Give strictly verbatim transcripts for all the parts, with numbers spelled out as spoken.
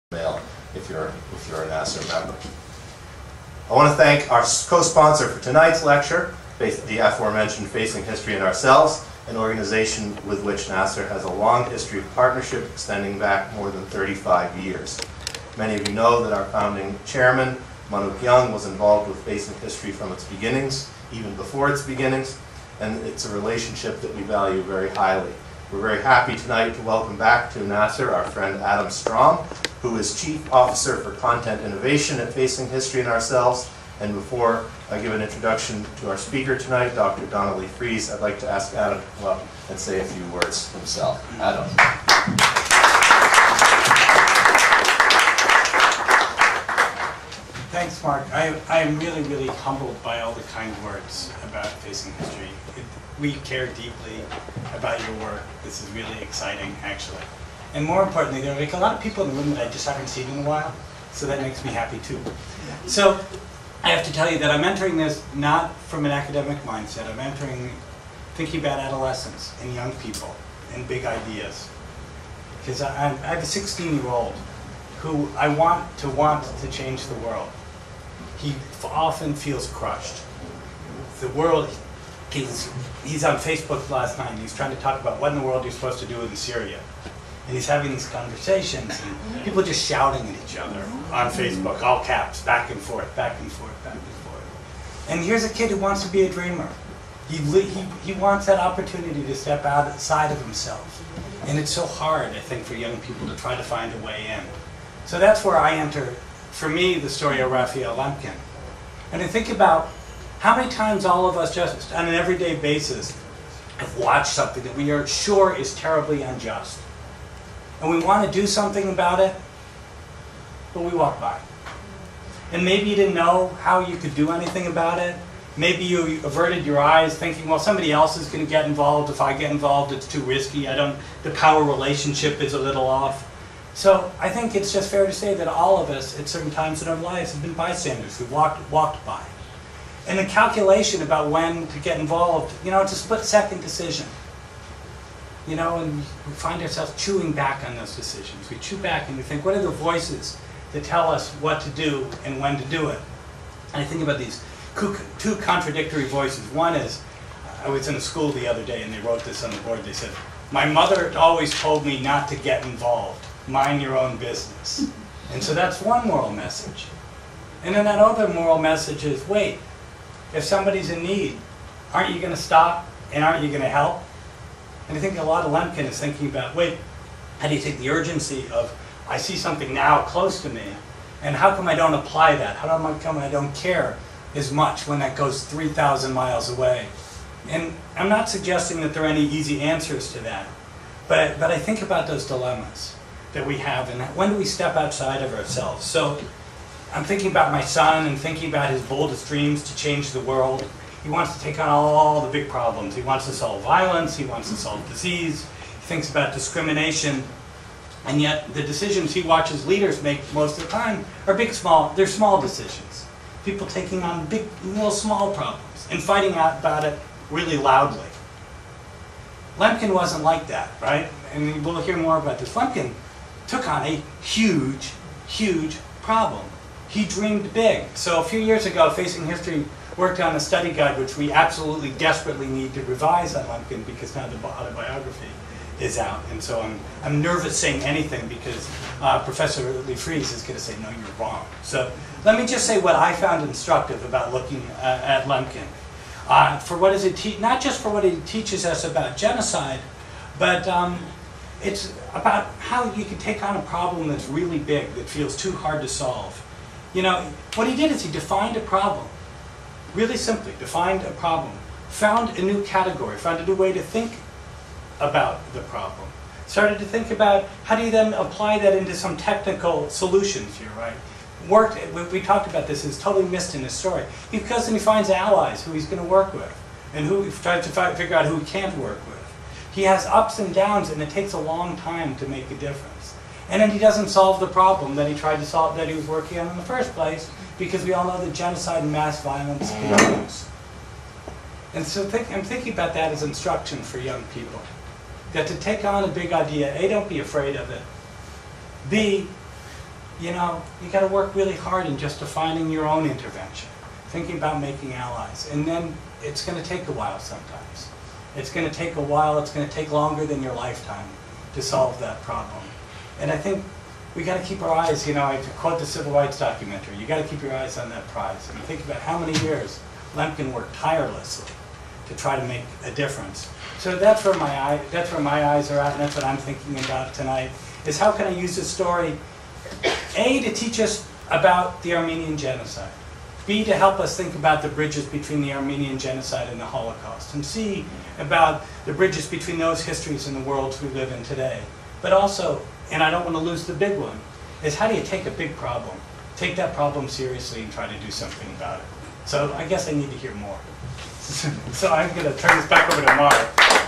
mail if you're, if you're a N A A S R member. I want to thank our co-sponsor for tonight's lecture, the aforementioned Facing History and Ourselves, an organization with which N A A S R has a long history of partnership extending back more than thirty-five years. Many of you know that our founding chairman, Manuk Young, was involved with Facing History from its beginnings, even before its beginnings, and it's a relationship that we value very highly. We're very happy tonight to welcome back to N A A S R our friend Adam Strom, who is Chief Officer for Content Innovation at Facing History and Ourselves. And before I give an introduction to our speaker tonight, Doctor Donna Lee Frieze, I'd like to ask Adam to come up and say a few words himself. Adam. Thanks, Mark. I, I am really, really humbled by all the kind words about Facing History. It, we care deeply about your work. This is really exciting, actually. And more importantly, there are like a lot of people in the room that I just haven't seen in a while, so that makes me happy too. So I have to tell you that I'm entering this not from an academic mindset. I'm entering thinking about adolescence and young people and big ideas. Because I, I have a sixteen-year-old who I want to want to change the world. He often feels crushed. The world, he's, he's on Facebook last night, and he's trying to talk about what in the world you're supposed to do in Syria. And he's having these conversations, and people just shouting at each other on Facebook, all caps, back and forth, back and forth, back and forth. And here's a kid who wants to be a dreamer. He, he, he wants that opportunity to step outside of himself. And it's so hard, I think, for young people to try to find a way in. So that's where I enter, for me, the story of Raphael Lemkin. And I think about how many times all of us just on an everyday basis have watched something that we are sure is terribly unjust. And we want to do something about it, but we walk by. And maybe you didn't know how you could do anything about it. Maybe you averted your eyes thinking, well, somebody else is going to get involved. If I get involved, it's too risky. I don't, the power relationship is a little off. So I think it's just fair to say that all of us at certain times in our lives have been bystanders who walked, walked by. And the calculation about when to get involved, you know, it's a split-second decision. You know, and we find ourselves chewing back on those decisions. We chew back and we think, what are the voices that tell us what to do and when to do it? And I think about these two contradictory voices. One is, I was in a school the other day and they wrote this on the board. They said, my mother always told me not to get involved. Mind your own business. And so that's one moral message. And then that other moral message is, wait, if somebody's in need, aren't you going to stop and aren't you going to help? And I think a lot of Lemkin is thinking about, wait, how do you take the urgency of, I see something now close to me, and how come I don't apply that? How come I don't care as much when that goes three thousand miles away? And I'm not suggesting that there are any easy answers to that, but, but I think about those dilemmas that we have, and when do we step outside of ourselves? So I'm thinking about my son and thinking about his boldest dreams to change the world. He wants to take on all the big problems. He wants to solve violence, he wants to solve disease, he thinks about discrimination, and yet the decisions he watches leaders make most of the time are big, small, they're small decisions. People taking on big, little small problems and fighting out about it really loudly. Lemkin wasn't like that, right? And we'll hear more about this. Lemkin took on a huge, huge problem. He dreamed big. So a few years ago, Facing History worked on a study guide which we absolutely desperately need to revise on Lemkin because now the autobiography is out. And so I'm, I'm nervous saying anything because uh, Professor Lee Frieze is going to say, no, you're wrong. So let me just say what I found instructive about looking uh, at Lemkin. Uh, for what is it te not just for what he teaches us about genocide, but um, it's about how you can take on a problem that's really big, that feels too hard to solve. You know, what he did is he defined a problem. Really simply, defined a problem, found a new category, found a new way to think about the problem. Started to think about how do you then apply that into some technical solutions here, right? Worked, we, we talked about this, is totally missed in his story. He goes and he finds allies who he's going to work with, and who he tries to fi figure out who he can't work with. He has ups and downs, and it takes a long time to make a difference. And then he doesn't solve the problem that he tried to solve, that he was working on in the first place, because we all know that genocide and mass violence continues. And so think, I'm thinking about that as instruction for young people. That to take on a big idea, A, don't be afraid of it. B, you know, you got to work really hard in just defining your own intervention, thinking about making allies, and then it's going to take a while sometimes. It's going to take a while, it's going to take longer than your lifetime to solve that problem. And I think we got to keep our eyes, you know, I quote the civil rights documentary, you got to keep your eyes on that prize. And think about how many years Lemkin worked tirelessly to try to make a difference. So that's where my eye, that's where my eyes are at, and that's what I'm thinking about tonight, is how can I use this story, A, to teach us about the Armenian genocide, B, to help us think about the bridges between the Armenian genocide and the Holocaust, and C, about the bridges between those histories and the worlds we live in today. But also, and I don't want to lose the big one, is how do you take a big problem, take that problem seriously and try to do something about it. So I guess I need to hear more. So I'm going to turn this back over to Mark.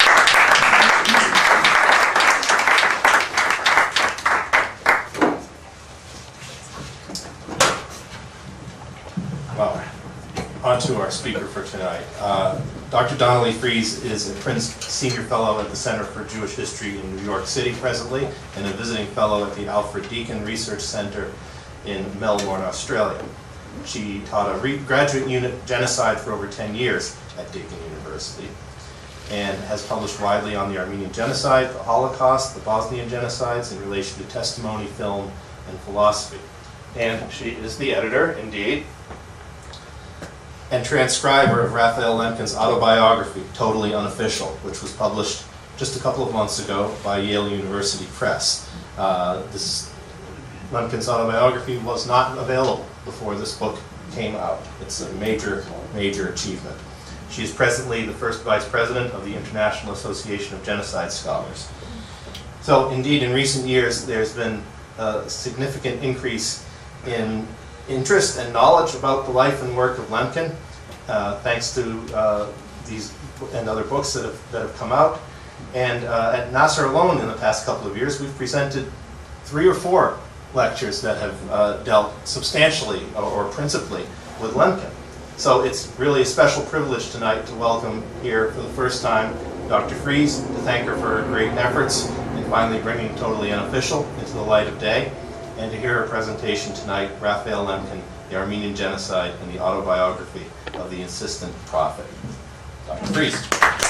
Well, on to our speaker for tonight. Uh, Doctor Donna Lee Frieze is a Prince Senior Fellow at the Center for Jewish History in New York City presently, and a visiting fellow at the Alfred Deakin Research Center in Melbourne, Australia. She taught a graduate unit genocide for over ten years at Deakin University, and has published widely on the Armenian genocide, the Holocaust, the Bosnian genocides in relation to testimony, film, and philosophy. And she is the editor, indeed, and transcriber of Raphael Lemkin's autobiography, Totally Unofficial, which was published just a couple of months ago by Yale University Press. Uh, this Lemkin's autobiography was not available before this book came out. It's a major, major achievement. She is presently the first vice president of the International Association of Genocide Scholars. So indeed, in recent years, there's been a significant increase in interest and knowledge about the life and work of Lemkin, uh, thanks to uh, these and other books that have, that have come out. And uh, at N A A S R alone in the past couple of years, we've presented three or four lectures that have uh, dealt substantially or, or principally with Lemkin. So it's really a special privilege tonight to welcome here for the first time Doctor Frieze, to thank her for her great efforts in finally bringing Totally Unofficial into the light of day, and to hear her presentation tonight, Raphael Lemkin, the Armenian Genocide and the Autobiography of the Insistent Prophet. Doctor Frieze.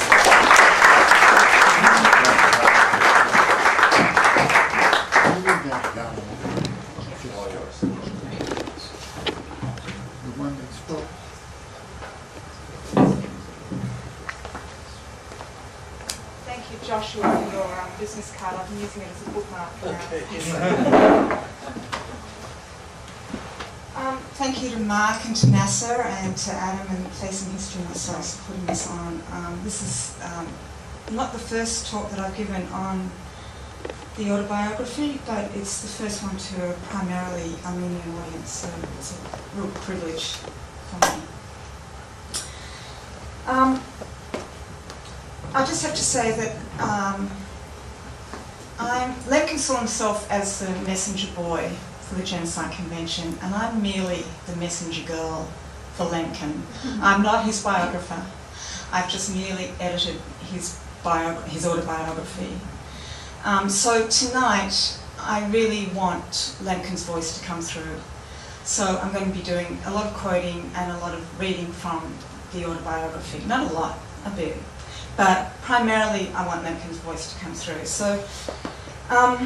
Joshua, for your um, business card. I've been using it as a bookmark for now. um, Thank you to Mark and to N A A S R and to Adam and Facing History and myself for putting this on. Um, this is um, not the first talk that I've given on the autobiography, but it's the first one to a primarily Armenian audience, so it's a real privilege for me. Um, I just have to say that um, I'm, Lemkin saw himself as the messenger boy for the Genocide Convention, and I'm merely the messenger girl for Lemkin. I'm not his biographer. I've just merely edited his, bio, his autobiography. Um, so tonight, I really want Lemkin's voice to come through. So I'm going to be doing a lot of quoting and a lot of reading from the autobiography. Not a lot, a bit. But primarily, I want Lemkin's voice to come through. So, um,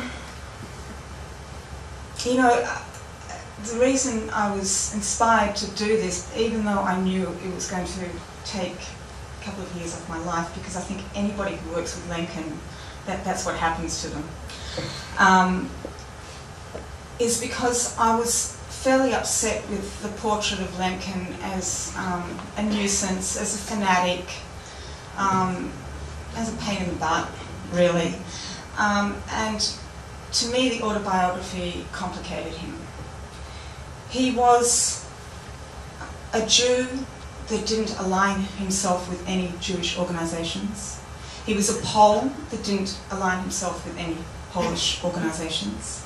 you know, the reason I was inspired to do this, even though I knew it was going to take a couple of years of my life, because I think anybody who works with Lemkin, that, that's what happens to them, um, is because I was fairly upset with the portrait of Lemkin as um, a nuisance, as a fanatic, Um, as a pain in the butt, really. Um, and to me, the autobiography complicated him. He was a Jew that didn't align himself with any Jewish organizations. He was a Pole that didn't align himself with any Polish organizations.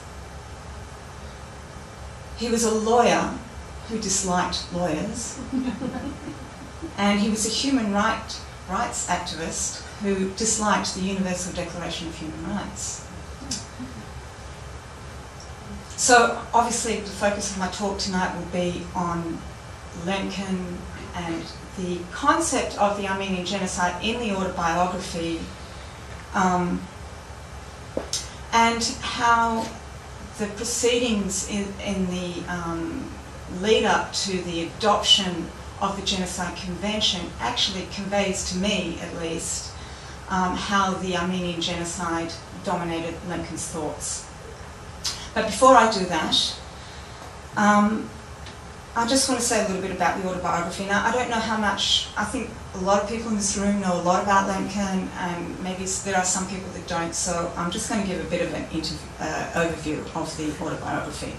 He was a lawyer who disliked lawyers. And he was a human rights rights activist who disliked the Universal Declaration of Human Rights. So obviously the focus of my talk tonight will be on Lemkin and the concept of the Armenian genocide in the autobiography, um, and how the proceedings in, in the um, lead up to the adoption of the Genocide Convention actually conveys to me, at least, um, how the Armenian genocide dominated Lemkin's thoughts. But before I do that, um, I just want to say a little bit about the autobiography. Now, I don't know how much, I think a lot of people in this room know a lot about Lemkin, and maybe there are some people that don't, so I'm just going to give a bit of an uh, overview of the autobiography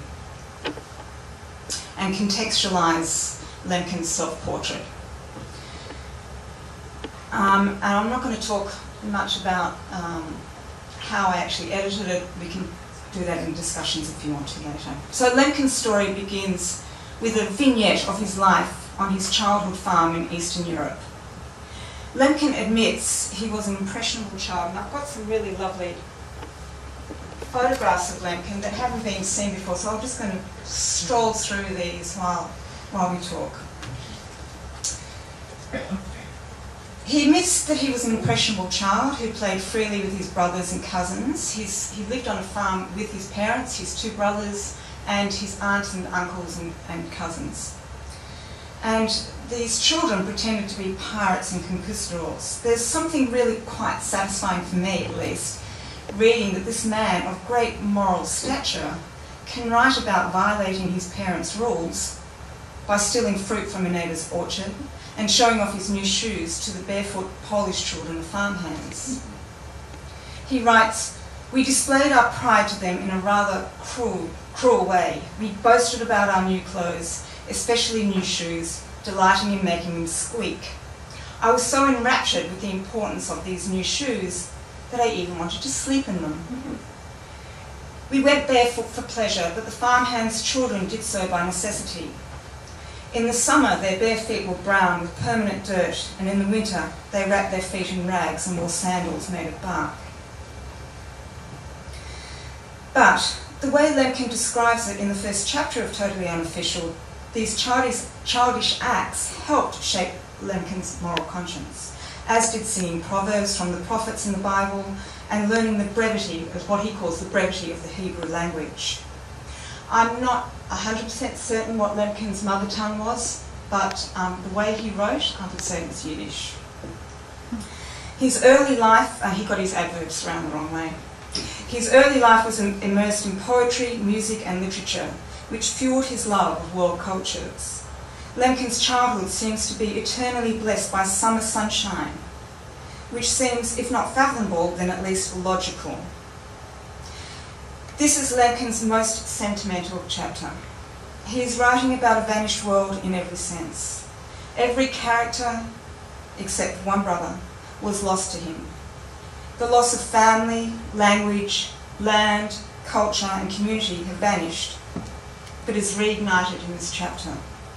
and contextualise Lemkin's self-portrait. Um, and I'm not going to talk much about um, how I actually edited it. We can do that in discussions if you want to later. So Lemkin's story begins with a vignette of his life on his childhood farm in Eastern Europe. Lemkin admits he was an impressionable child, and I've got some really lovely photographs of Lemkin that haven't been seen before, so I'm just going to stroll through these while, while we talk. He admits that he was an impressionable child who played freely with his brothers and cousins. He's, he lived on a farm with his parents, his two brothers, and his aunts and uncles and, and cousins. And these children pretended to be pirates and conquistadors. There's something really quite satisfying for me, at least, reading that this man of great moral stature can write about violating his parents' rules by stealing fruit from a neighbour's orchard and showing off his new shoes to the barefoot Polish children of farmhands. He writes, "We displayed our pride to them in a rather cruel, cruel way. We boasted about our new clothes, especially new shoes, delighting in making them squeak. I was so enraptured with the importance of these new shoes that I even wanted to sleep in them. We went barefoot for pleasure, but the farmhands' children did so by necessity. In the summer, their bare feet were brown with permanent dirt, and in the winter, they wrapped their feet in rags and wore sandals made of bark." But the way Lemkin describes it in the first chapter of Totally Unofficial, these childish, childish acts helped shape Lemkin's moral conscience, as did singing proverbs from the prophets in the Bible and learning the brevity of what he calls the brevity of the Hebrew language. I'm not one hundred percent certain what Lemkin's mother tongue was, but um, the way he wrote, I would say it was Yiddish. His early life, uh, he got his adverbs around the wrong way. His early life was immersed in poetry, music and literature, which fueled his love of world cultures. Lemkin's childhood seems to be eternally blessed by summer sunshine, which seems, if not fathomable, then at least logical. This is Lemkin's most sentimental chapter. He is writing about a vanished world in every sense. Every character, except one brother, was lost to him. The loss of family, language, land, culture and community have vanished, but is reignited in this chapter.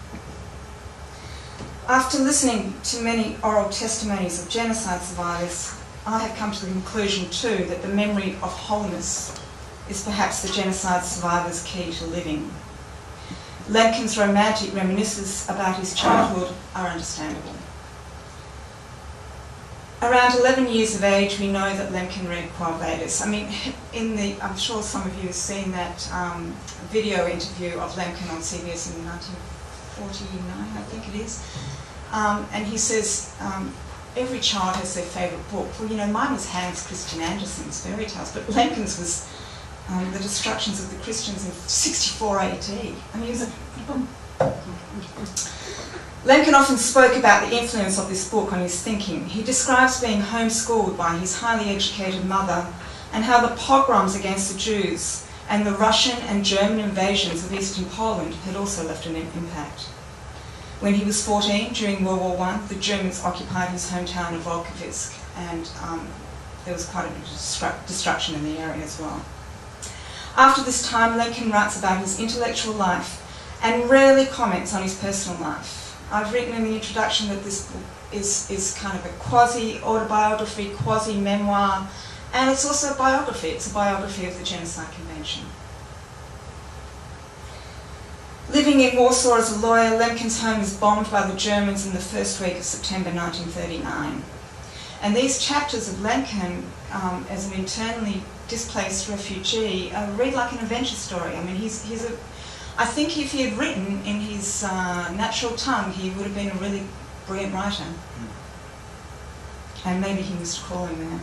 After listening to many oral testimonies of genocide survivors, I have come to the conclusion too that the memory of wholeness is perhaps the genocide survivor's key to living. Lemkin's romantic reminiscences about his childhood are understandable. Around eleven years of age, we know that Lemkin read Quo Vadis. I mean, in the, I'm sure some of you have seen that um, video interview of Lemkin on C B S in nineteen forty-nine, I think it is. Um, and he says, um, every child has their favourite book. Well, you know, mine was Hans Christian Andersen's fairy tales, but Lemkin's was um, The Destructions of the Christians in sixty-four A D. I mean, it was a... Lemkin often spoke about the influence of this book on his thinking. He describes being homeschooled by his highly educated mother and how the pogroms against the Jews and the Russian and German invasions of Eastern Poland had also left an impact. When he was fourteen, during World War One, the Germans occupied his hometown of Volkovisk, and um, there was quite a bit of destru destruction in the area as well. After this time, Lemkin writes about his intellectual life and rarely comments on his personal life. I've written in the introduction that this book is, is kind of a quasi-autobiography, quasi-memoir, and it's also a biography. It's a biography of the Genocide Convention. Living in Warsaw as a lawyer, Lemkin's home is bombed by the Germans in the first week of September nineteen thirty-nine. And these chapters of Lemkin um, as an internally displaced refugee uh, read like an adventure story. I mean, he's, he's a, I think if he had written in his uh, natural tongue, he would have been a really brilliant writer. And maybe he missed calling there.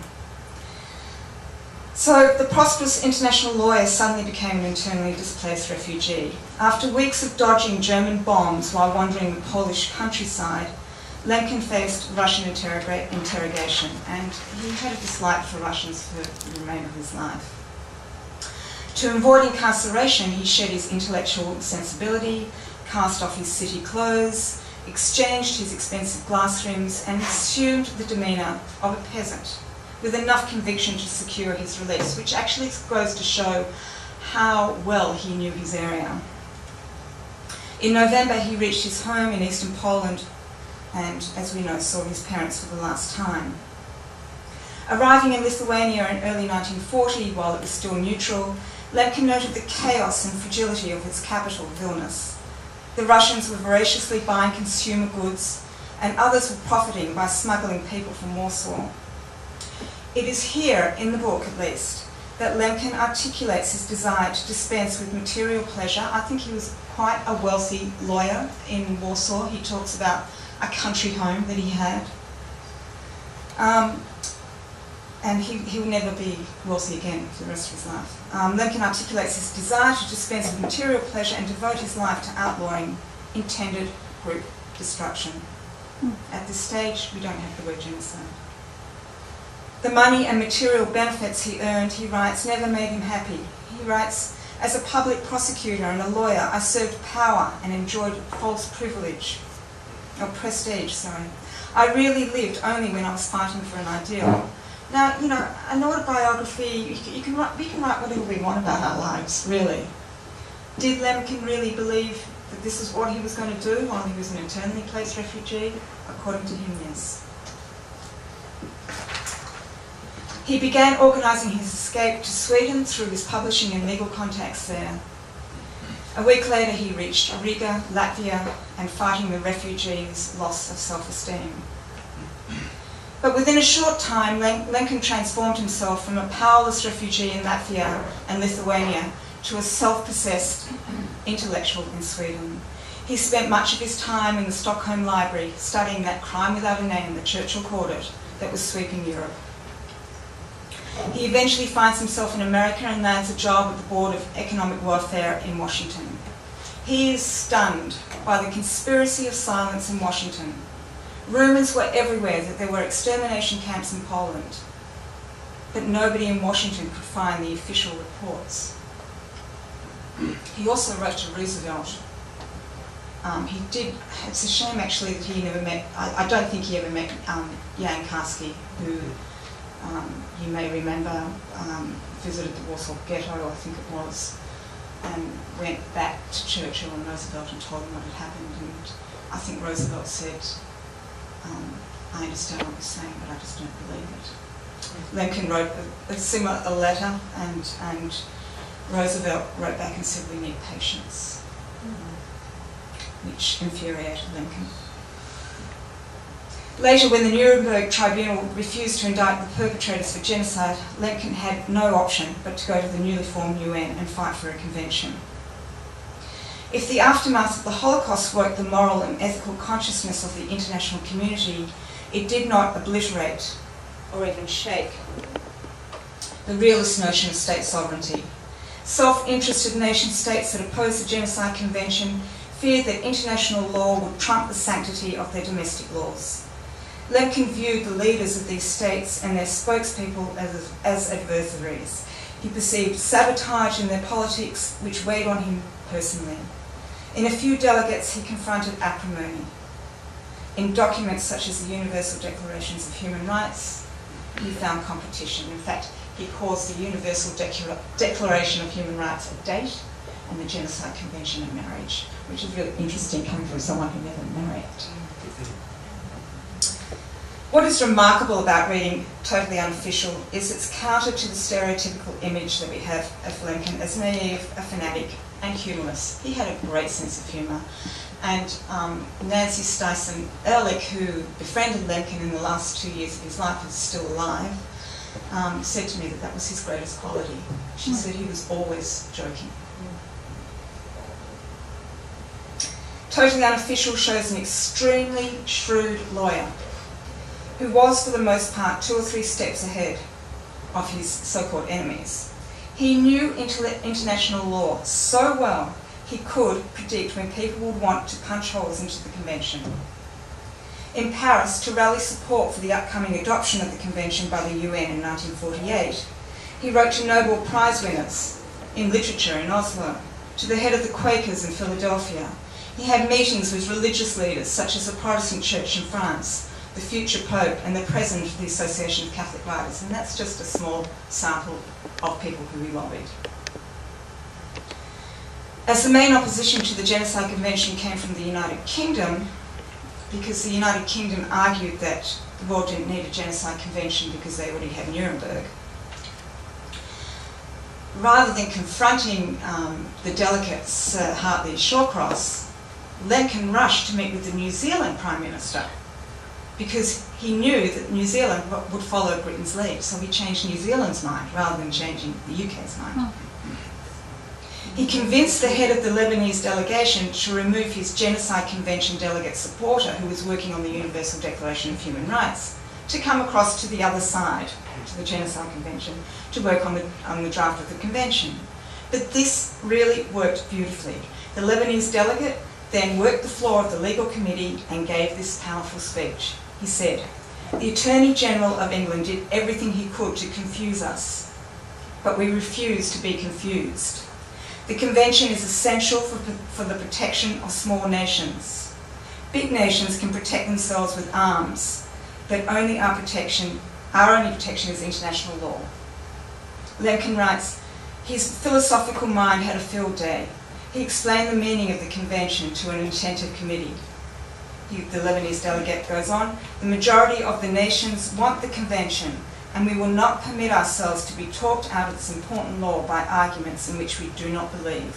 So the prosperous international lawyer suddenly became an internally displaced refugee. After weeks of dodging German bombs while wandering the Polish countryside, Lemkin faced Russian interroga interrogation, and he had a dislike for Russians for the remainder of his life. To avoid incarceration, he shed his intellectual sensibility, cast off his city clothes, exchanged his expensive glass rims, and assumed the demeanour of a peasant, with enough conviction to secure his release, which actually goes to show how well he knew his area. In November, he reached his home in eastern Poland and, as we know, saw his parents for the last time. Arriving in Lithuania in early nineteen forty, while it was still neutral, Lemkin noted the chaos and fragility of its capital, Vilnius. The Russians were voraciously buying consumer goods, and others were profiting by smuggling people from Warsaw. It is here, in the book at least, that Lemkin articulates his desire to dispense with material pleasure. I think he was quite a wealthy lawyer in Warsaw. He talks about a country home that he had. Um, and he, he will never be wealthy again for the rest of his life. Um, Lemkin articulates his desire to dispense with material pleasure and devote his life to outlawing intended group destruction. Mm. At this stage, we don't have the word genocide. The money and material benefits he earned, he writes, never made him happy. He writes, as a public prosecutor and a lawyer, I served power and enjoyed false privilege, or prestige, sorry. I really lived only when I was fighting for an ideal. Now, you know, an autobiography, you can, you can write, we can write whatever we want about our lives, really. Did Lemkin really believe that this is what he was going to do while he was an internally placed refugee? According to him, yes. He began organising his escape to Sweden through his publishing and legal contacts there. A week later he reached Riga, Latvia, and fighting the refugees' loss of self-esteem. But within a short time, Lemkin transformed himself from a powerless refugee in Latvia and Lithuania to a self-possessed intellectual in Sweden. He spent much of his time in the Stockholm Library studying that crime without a name that Churchill called it, that was sweeping Europe. He eventually finds himself in America and lands a job at the Board of Economic Welfare in Washington. He is stunned by the conspiracy of silence in Washington. Rumours were everywhere that there were extermination camps in Poland, but nobody in Washington could find the official reports. He also wrote to Roosevelt. Um, he did, it's a shame actually that he never met, I, I don't think he ever met um, Jan Karski, who Um, you may remember um, visited the Warsaw Ghetto, I think it was, and went back to Churchill and Roosevelt and told them what had happened. And I think Roosevelt said, um, I understand what you're saying, but I just don't believe it. Lemkin wrote a, a similar a letter, and, and Roosevelt wrote back and said, we need patience, mm-hmm. which infuriated Lemkin. Later, when the Nuremberg Tribunal refused to indict the perpetrators for genocide, Lemkin had no option but to go to the newly formed U N and fight for a convention. If the aftermath of the Holocaust woke the moral and ethical consciousness of the international community, it did not obliterate or even shake the realist notion of state sovereignty. Self-interested nation-states that opposed the Genocide Convention feared that international law would trump the sanctity of their domestic laws. Lemkin viewed the leaders of these states and their spokespeople as, as adversaries. He perceived sabotage in their politics, which weighed on him personally. In a few delegates, he confronted acrimony. In documents such as the Universal Declarations of Human Rights, he found competition. In fact, he calls the Universal Decla- Declaration of Human Rights a date and the Genocide Convention a marriage, which is really interesting coming from someone who never married. What is remarkable about reading Totally Unofficial is its counter to the stereotypical image that we have of Lemkin as naive, a fanatic, and humorless. He had a great sense of humour. And um, Nancy Styson Ehrlich, who befriended Lemkin in the last two years of his life, is still alive, um, said to me that that was his greatest quality. She said he was always joking. Totally Unofficial shows an extremely shrewd lawyer who was, for the most part, two or three steps ahead of his so-called enemies. He knew international law so well he could predict when people would want to punch holes into the convention. In Paris, to rally support for the upcoming adoption of the convention by the U N in nineteen forty-eight, he wrote to Nobel Prize winners in literature in Oslo, to the head of the Quakers in Philadelphia. He had meetings with religious leaders such as the Protestant Church in France, the future Pope, and the President of the Association of Catholic Writers, and that's just a small sample of people who he lobbied. As the main opposition to the Genocide Convention came from the United Kingdom, because the United Kingdom argued that the world didn't need a Genocide Convention because they already had Nuremberg, rather than confronting um, the delegates, uh, Hartley Shawcross, Lemkin rushed to meet with the New Zealand Prime Minister because he knew that New Zealand would follow Britain's lead, so he changed New Zealand's mind rather than changing the U K's mind. Oh. He convinced the head of the Lebanese delegation to remove his Genocide Convention delegate supporter, who was working on the Universal Declaration of Human Rights, to come across to the other side, to the Genocide Convention, to work on the, on the draft of the convention. But this really worked beautifully. The Lebanese delegate then worked the floor of the legal committee and gave this powerful speech. He said, "The Attorney General of England did everything he could to confuse us, but we refuse to be confused. The convention is essential for, for the protection of small nations. Big nations can protect themselves with arms, but only our protection, our only protection is international law." Lemkin writes, "His philosophical mind had a field day. He explained the meaning of the convention to an attentive committee." He, the Lebanese delegate goes on, "The majority of the nations want the convention, and we will not permit ourselves to be talked out of this important law by arguments in which we do not believe."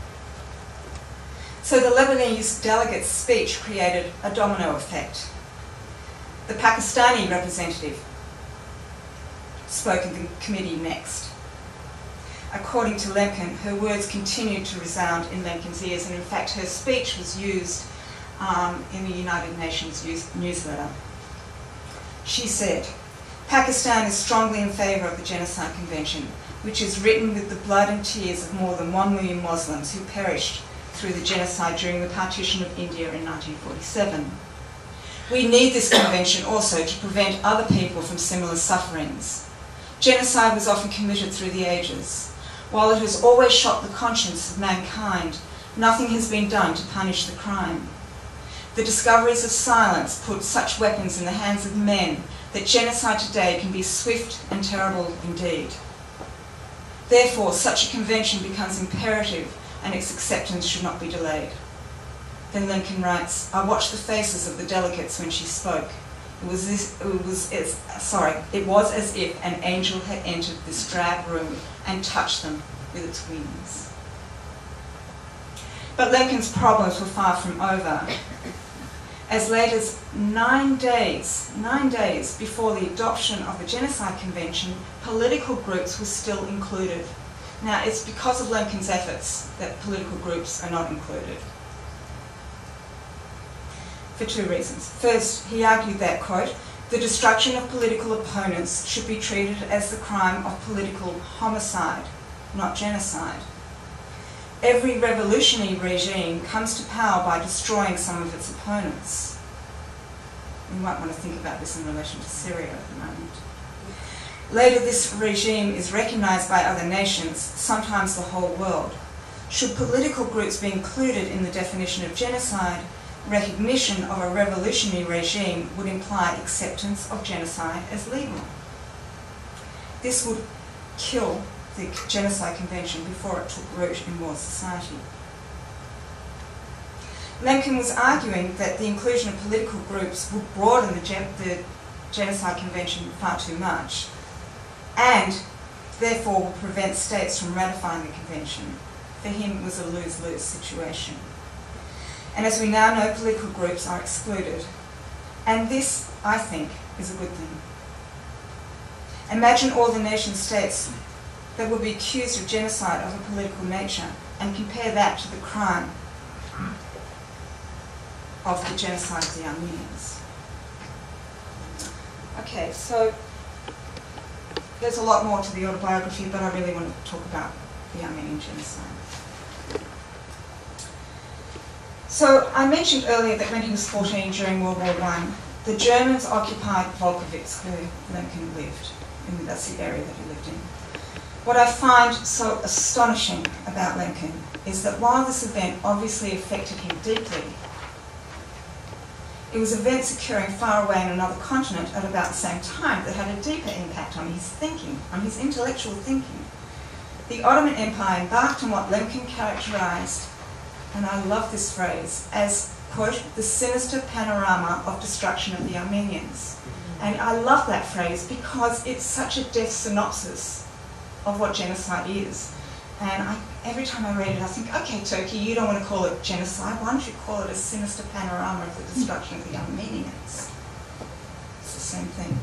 So the Lebanese delegate's speech created a domino effect. The Pakistani representative spoke in the committee next. According to Lemkin, her words continued to resound in Lemkin's ears, and in fact her speech was used um, in the United Nations newsletter. She said, "Pakistan is strongly in favour of the Genocide Convention, which is written with the blood and tears of more than one million Muslims who perished through the genocide during the partition of India in nineteen forty-seven. We need this convention also to prevent other people from similar sufferings. Genocide was often committed through the ages. While it has always shocked the conscience of mankind, nothing has been done to punish the crime. The discoveries of silence put such weapons in the hands of men that genocide today can be swift and terrible indeed. Therefore, such a convention becomes imperative and its acceptance should not be delayed." Then Lemkin writes, "I watched the faces of the delegates when she spoke. It was, this, it was as, sorry, it was as if an angel had entered this drab room and touched them with its wings." But Lemkin's problems were far from over. As late as nine days, nine days before the adoption of the Genocide Convention, political groups were still included. Now, it's because of Lemkin's efforts that political groups are not included. For two reasons. First, he argued that, quote, "the destruction of political opponents should be treated as the crime of political homicide, not genocide. Every revolutionary regime comes to power by destroying some of its opponents." We might want to think about this in relation to Syria at the moment. Later, this regime is recognised by other nations, sometimes the whole world. Should political groups be included in the definition of genocide, recognition of a revolutionary regime would imply acceptance of genocide as legal. This would kill the Genocide Convention before it took root in world society. Lemkin was arguing that the inclusion of political groups would broaden the, gen the Genocide Convention far too much, and therefore would prevent states from ratifying the convention. For him, it was a lose-lose situation. And as we now know, political groups are excluded. And this, I think, is a good thing. Imagine all the nation states that will be accused of genocide of a political nature, and compare that to the crime of the genocide of the Armenians. Okay, so there's a lot more to the autobiography, but I really want to talk about the Armenian genocide. So I mentioned earlier that when he was fourteen during World War One, the Germans occupied Volkovitsk, where Lemkin lived, and that's the area that he lived in. What I find so astonishing about Lemkin is that while this event obviously affected him deeply, it was events occurring far away in another continent at about the same time that had a deeper impact on his thinking, on his intellectual thinking. The Ottoman Empire embarked on what Lemkin characterised, and I love this phrase, as, quote, the sinister panorama of destruction of the Armenians. And I love that phrase because it's such a death synopsis of what genocide is. And I, every time I read it, I think, okay, Turkey, you don't want to call it genocide. Why don't you call it a sinister panorama of the destruction of the Armenians? It's the same thing.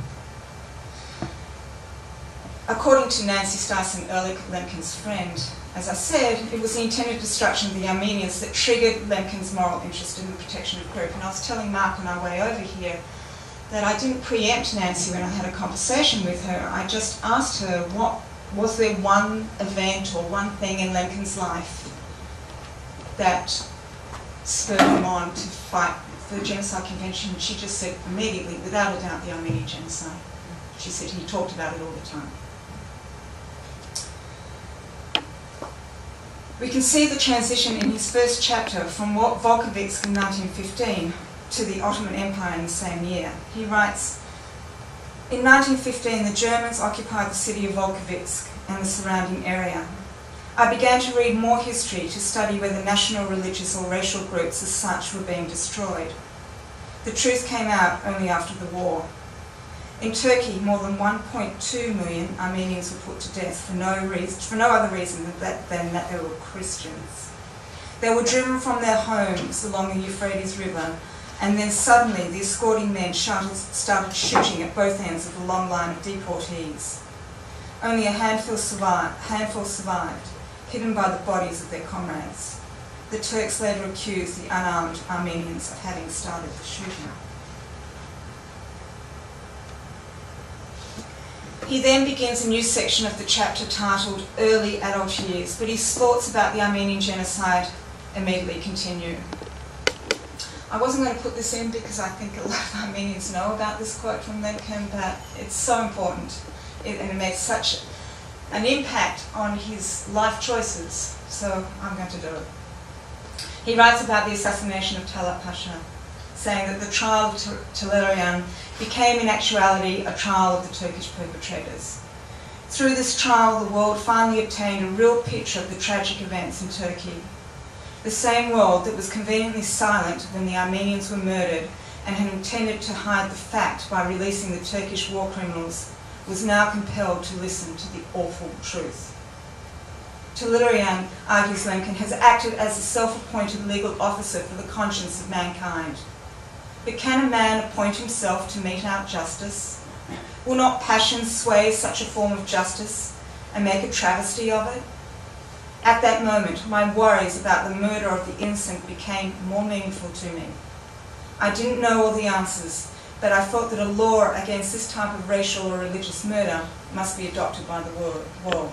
According to Nancy Styson Ehrlich, Lemkin's friend, as I said, it was the intended destruction of the Armenians that triggered Lemkin's moral interest in the protection of group. And I was telling Mark on our way over here that I didn't preempt Nancy when I had a conversation with her. I just asked her, what was there one event or one thing in Lemkin's life that spurred him on to fight for the Genocide Convention? She just said immediately, without a doubt, the Armenian genocide. She said he talked about it all the time. We can see the transition in his first chapter from Volkovitsk in nineteen fifteen to the Ottoman Empire in the same year. He writes, in nineteen fifteen, the Germans occupied the city of Volkovitsk and the surrounding area. I began to read more history to study whether national, religious or racial groups as such were being destroyed. The truth came out only after the war. In Turkey, more than one point two million Armenians were put to death for no, reason, for no other reason than that, than that they were Christians. They were driven from their homes along the Euphrates River, and then suddenly the escorting men started shooting at both ends of the long line of deportees. Only a handful survived, handful survived, hidden by the bodies of their comrades. The Turks later accused the unarmed Armenians of having started the shooting. He then begins a new section of the chapter titled Early Adult Years, but his thoughts about the Armenian genocide immediately continue. I wasn't going to put this in because I think a lot of Armenians know about this quote from Lemkin, but it's so important it, and it made such an impact on his life choices, so I'm going to do it. He writes about the assassination of Talat Pasha, saying that the trial of Tolerian became in actuality a trial of the Turkish perpetrators. Through this trial, the world finally obtained a real picture of the tragic events in Turkey. The same world that was conveniently silent when the Armenians were murdered and had intended to hide the fact by releasing the Turkish war criminals was now compelled to listen to the awful truth. Tolerian, argues Lemkin, has acted as a self-appointed legal officer for the conscience of mankind. But can a man appoint himself to mete out justice? Will not passion sway such a form of justice and make a travesty of it? At that moment, my worries about the murder of the innocent became more meaningful to me. I didn't know all the answers, but I felt that a law against this type of racial or religious murder must be adopted by the world.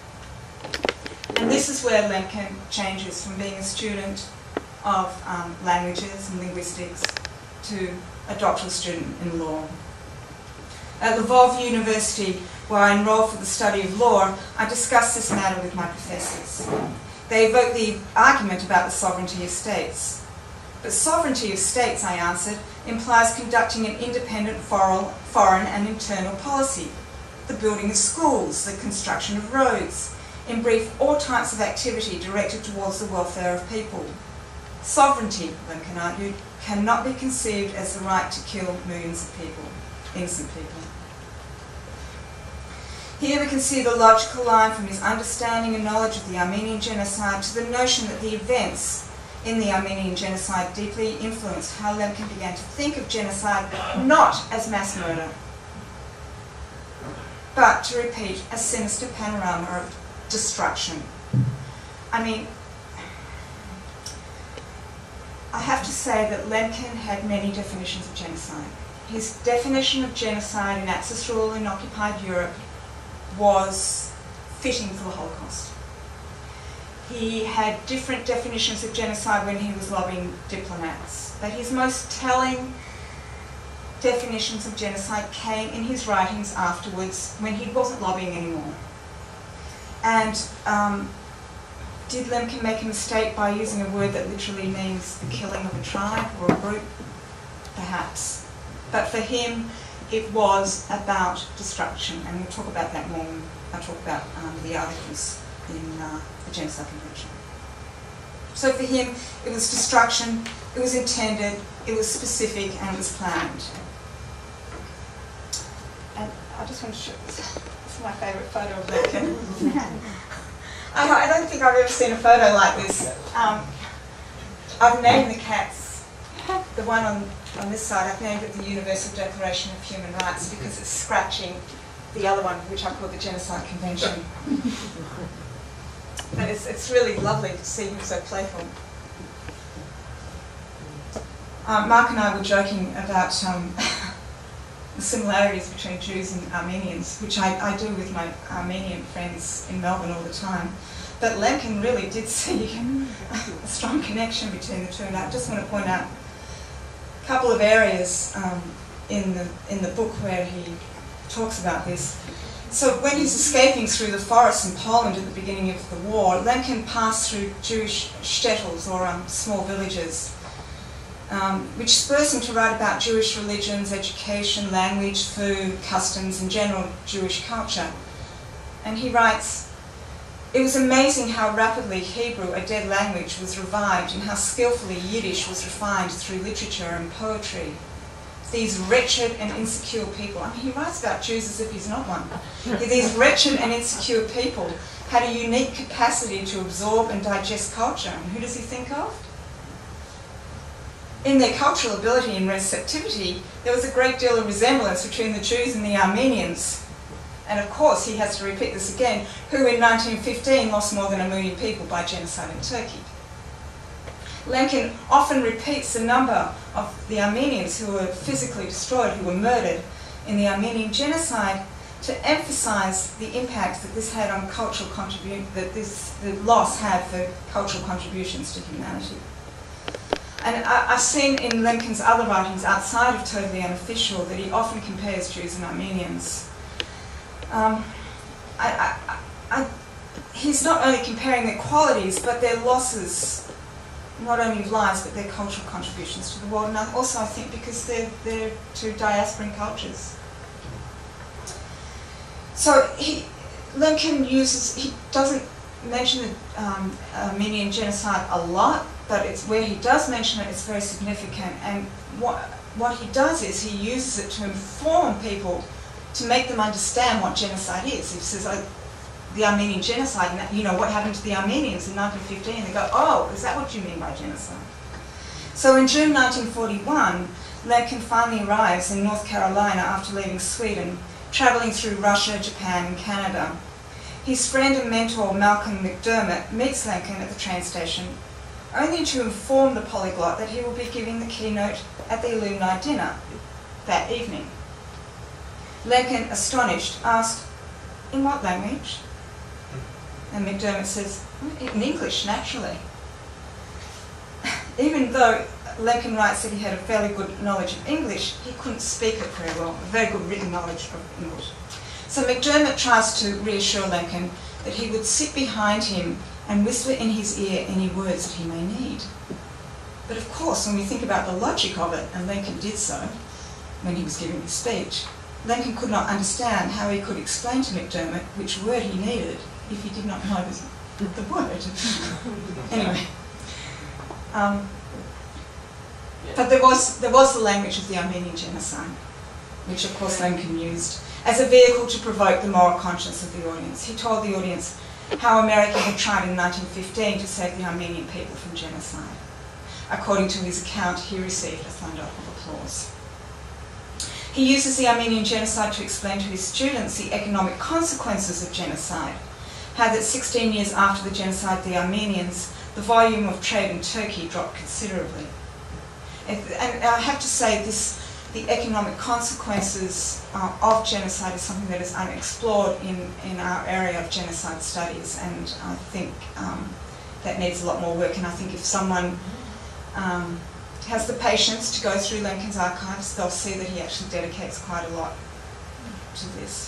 And this is where Lemkin changes from being a student of um, languages and linguistics to a doctoral student in law. At Lvov University, where I enrolled for the study of law, I discussed this matter with my professors. They evoked the argument about the sovereignty of states. But sovereignty of states, I answered, implies conducting an independent foreign and internal policy, the building of schools, the construction of roads, in brief, all types of activity directed towards the welfare of people. Sovereignty, Lemkin argued, cannot be conceived as the right to kill millions of people, innocent people. Here we can see the logical line from his understanding and knowledge of the Armenian genocide to the notion that the events in the Armenian genocide deeply influenced how Lemkin began to think of genocide not as mass murder, but, to repeat, a sinister panorama of destruction. I mean, I have to say that Lemkin had many definitions of genocide. His definition of genocide in Axis rule in occupied Europe was fitting for the Holocaust. He had different definitions of genocide when he was lobbying diplomats, but his most telling definitions of genocide came in his writings afterwards when he wasn't lobbying anymore. And um, did Lemkin make a mistake by using a word that literally means the killing of a tribe or a group? Perhaps. But for him, it was about destruction, and we'll talk about that more when I talk about um, the articles in uh, the Genocide Convention. So for him, it was destruction, it was intended, it was specific, and it was planned. And I just want to show this. This is my favourite photo of Lemkin. I, I don't think I've ever seen a photo like this. Um, I've named the cats. The one on, on this side, I've named it the Universal Declaration of Human Rights because it's scratching the other one, which I call the Genocide Convention. But it's, it's really lovely to see him so playful. Um, Mark and I were joking about um, the similarities between Jews and Armenians, which I, I do with my Armenian friends in Melbourne all the time. But Lemkin really did see a strong connection between the two, and I just want to point out a couple of areas um, in the in the book where he talks about this. So when he's escaping through the forests in Poland at the beginning of the war, Lemkin passed through Jewish shtetls, or um, small villages, um, which spurs him to write about Jewish religions, education, language, food, customs, and general Jewish culture. And he writes, "It was amazing how rapidly Hebrew, a dead language, was revived, and how skillfully Yiddish was refined through literature and poetry. These wretched and insecure people," I mean, he writes about Jews as if he's not one. "These wretched and insecure people had a unique capacity to absorb and digest culture." And who does he think of? In their cultural ability and receptivity, there was a great deal of resemblance between the Jews and the Armenians. And of course, he has to repeat this again, who in nineteen fifteen lost more than a million people by genocide in Turkey. Lemkin often repeats the number of the Armenians who were physically destroyed, who were murdered in the Armenian genocide, to emphasise the impact that this had on cultural contribution, that this the loss had for cultural contributions to humanity. And I, I've seen in Lemkin's other writings outside of Totally Unofficial that he often compares Jews and Armenians. Um, I, I, I, he's not only comparing their qualities, but their losses, not only of lives, but their cultural contributions to the world. And also, I think, because they're, they're two diasporan cultures. So he, Lemkin uses, he doesn't mention the um, Armenian genocide a lot, but it's where he does mention it, it's very significant. And what, what he does is he uses it to inform people, to make them understand what genocide is. He says, oh, the Armenian genocide, and you know, what happened to the Armenians in nineteen fifteen? They go, oh, is that what you mean by genocide? So in June nineteen forty-one, Lemkin finally arrives in North Carolina after leaving Sweden, travelling through Russia, Japan, and Canada. His friend and mentor, Malcolm McDermott, meets Lemkin at the train station, only to inform the polyglot that he will be giving the keynote at the alumni dinner that evening. Lemkin, astonished, asked, "In what language?" And McDermott says, "In English, naturally." Even though Lemkin writes that he had a fairly good knowledge of English, he couldn't speak it very well, a very good written knowledge of English. So McDermott tries to reassure Lemkin that he would sit behind him and whisper in his ear any words that he may need. But of course, when we think about the logic of it, and Lemkin did so when he was giving his speech, Lemkin could not understand how he could explain to McDermott which word he needed if he did not know the, the word. Anyway. Um, but there was, there was the language of the Armenian genocide, which of course Lemkin used. as a vehicle to provoke the moral conscience of the audience. He told the audience how America had tried in nineteen fifteen to save the Armenian people from genocide. According to his account, he received a thunder of applause. He uses the Armenian genocide to explain to his students the economic consequences of genocide, how that sixteen years after the genocide of the Armenians, the volume of trade in Turkey dropped considerably. And I have to say, this, the economic consequences uh, of genocide is something that is unexplored in, in our area of genocide studies, and I think um, that needs a lot more work. And I think if someone um, has the patience to go through Lemkin's archives, they'll see that he actually dedicates quite a lot to this.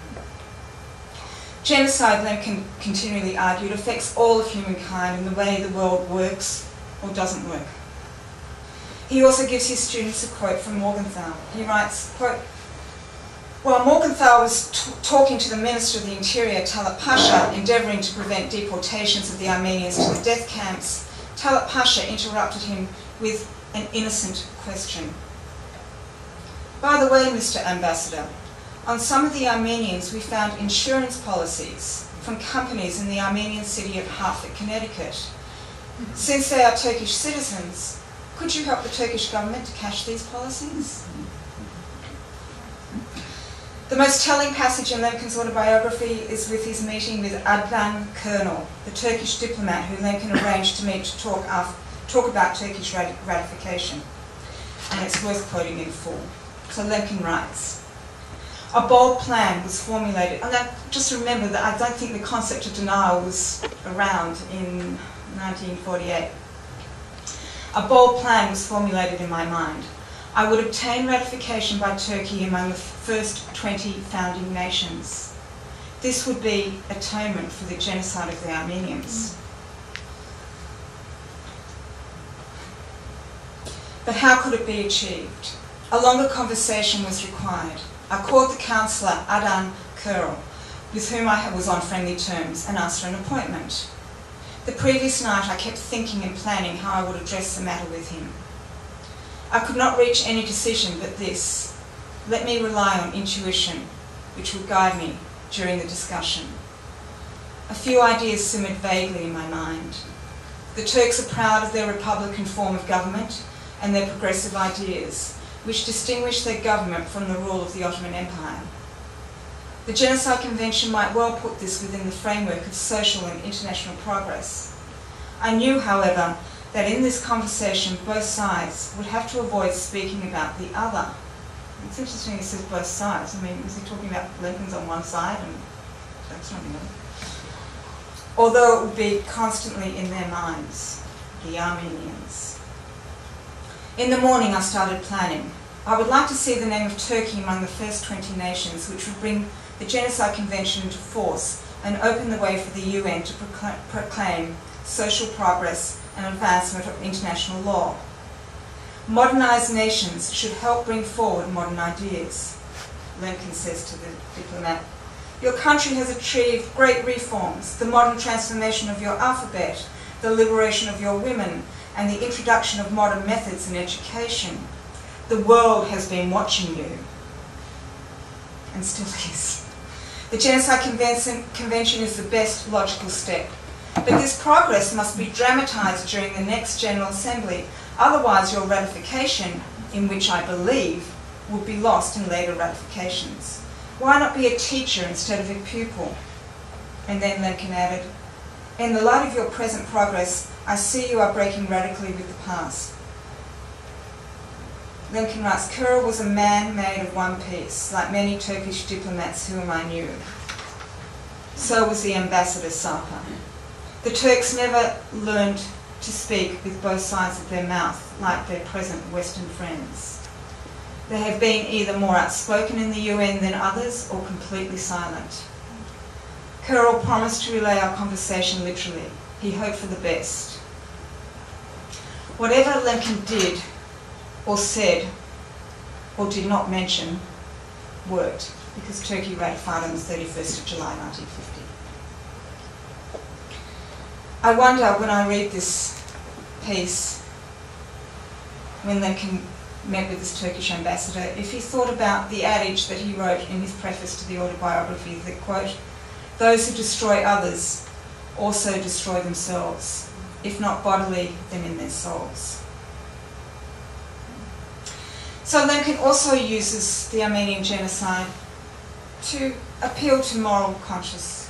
Genocide, Lemkin continually argued, affects all of humankind in the way the world works or doesn't work. He also gives his students a quote from Morgenthau. He writes, quote, "While Morgenthau was t talking to the Minister of the Interior, Talat Pasha, endeavouring to prevent deportations of the Armenians to the death camps, Talat Pasha interrupted him with an innocent question. By the way, Mister Ambassador, on some of the Armenians we found insurance policies from companies in the Armenian city of Hartford, Connecticut. Since they are Turkish citizens, could you help the Turkish government to cash these policies?" The most telling passage in Lemkin's autobiography is with his meeting with Adnan Colonel, the Turkish diplomat who Lemkin arranged to meet to talk, after, talk about Turkish ratification. And it's worth quoting in full. So Lemkin writes, "A bold plan was formulated," and that, just remember that I don't think the concept of denial was around in nineteen forty-eight. "A bold plan was formulated in my mind. I would obtain ratification by Turkey among the first twenty founding nations. This would be atonement for the genocide of the Armenians. But how could it be achieved? A longer conversation was required. I called the counsellor Adnan Kurl, with whom I was on friendly terms, and asked for an appointment. The previous night I kept thinking and planning how I would address the matter with him. I could not reach any decision but this: let me rely on intuition, which would guide me during the discussion. A few ideas simmered vaguely in my mind. The Turks are proud of their republican form of government and their progressive ideas, which distinguish their government from the rule of the Ottoman Empire. The Genocide Convention might well put this within the framework of social and international progress. I knew, however, that in this conversation both sides would have to avoid speaking about the other." It's interesting he says both sides. I mean, was he talking about Lemkin's on one side and that's not enough? "Although it would be constantly in their minds, the Armenians." In the morning I started planning. I would like to see the name of Turkey among the first twenty nations, which would bring the Genocide Convention into force and open the way for the U N to procl proclaim social progress and advancement of international law. Modernized nations should help bring forward modern ideas. Lemkin says to the diplomat, "Your country has achieved great reforms, the modern transformation of your alphabet, the liberation of your women, and the introduction of modern methods in education. The world has been watching you." And still is. The Genocide Convention is the best logical step. But this progress must be dramatized during the next General Assembly, otherwise your ratification, in which I believe, would be lost in later ratifications. Why not be a teacher instead of a pupil? And then Lemkin added, "In the light of your present progress, I see you are breaking radically with the past." Lemkin writes, "Kurl was a man made of one piece, like many Turkish diplomats whom I knew. So was the ambassador Sapa. The Turks never learned to speak with both sides of their mouth like their present Western friends. They have been either more outspoken in the U N than others or completely silent. Kurl promised to relay our conversation literally. He hoped for the best. Whatever Lemkin did or said or did not mention worked, because Turkey ratified on the thirty-first of July nineteen fifty. I wonder, when I read this piece, when Lemkin met with his Turkish ambassador, if he thought about the adage that he wrote in his preface to the Autobiography that, quote, "Those who destroy others also destroy themselves, if not bodily, then in their souls." So Lemkin also uses the Armenian genocide to appeal to moral conscience.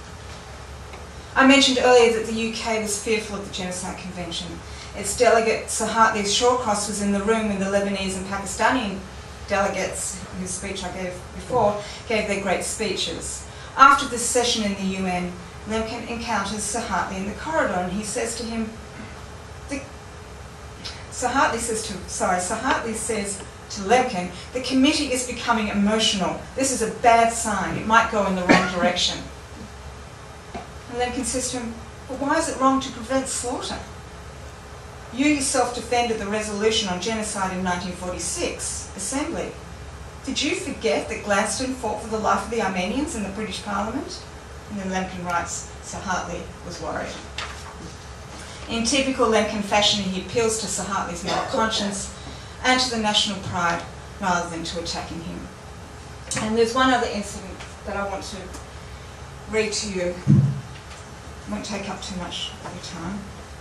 I mentioned earlier that the U K was fearful of the Genocide Convention. Its delegate, Sahatli Shawcross, was in the room when the Lebanese and Pakistani delegates, whose speech I gave before, gave their great speeches. After this session in the U N, Lemkin encounters Sahatli in the corridor, and he says to him, the, Sahatli says to, sorry, Sahatli says to Lemkin, "The committee is becoming emotional. This is a bad sign. It might go in the wrong direction." And Lemkin says to him, "But why is it wrong to prevent slaughter? You yourself defended the resolution on genocide in nineteen forty-six, Assembly. Did you forget that Gladstone fought for the life of the Armenians in the British Parliament?" And then Lemkin writes, Sahatli was worried. In typical Lemkin fashion, he appeals to Sahatli's moral conscience and to the national pride rather than to attacking him. And there's one other incident that I want to read to you. I won't take up too much of your time.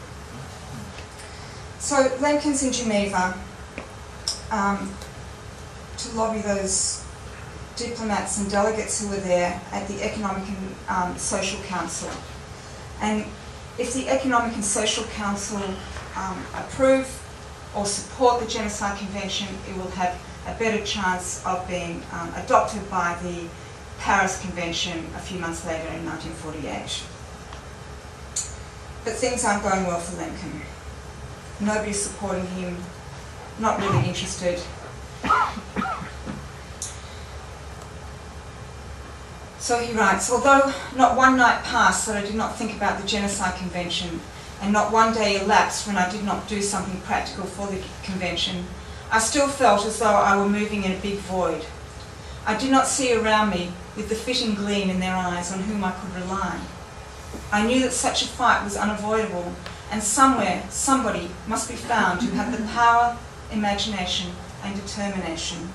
So Lemkin's in Geneva um, to lobby those diplomats and delegates who were there at the Economic and um, Social Council. And if the Economic and Social Council um, approve or support the Genocide Convention, it will have a better chance of being um, adopted by the Paris Convention a few months later in nineteen forty-eight. But things aren't going well for Lemkin. Nobody's supporting him, not really interested. So he writes, "Although not one night passed that I did not think about the Genocide Convention, and not one day elapsed when I did not do something practical for the convention, I still felt as though I were moving in a big void. I did not see around me with the fitting gleam in their eyes on whom I could rely. I knew that such a fight was unavoidable, and somewhere, somebody must be found who had the power, imagination, and determination.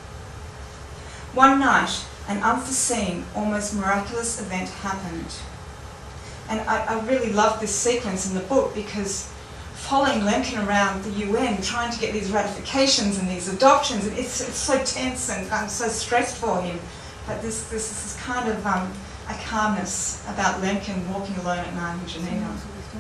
One night, an unforeseen, almost miraculous event happened." And I, I really love this sequence in the book because following Lemkin around the U N, trying to get these ratifications and these adoptions, it's, it's so tense and I'm so stressed for him. But this, this, this is kind of um, a calmness about Lemkin walking alone at night in Geneva.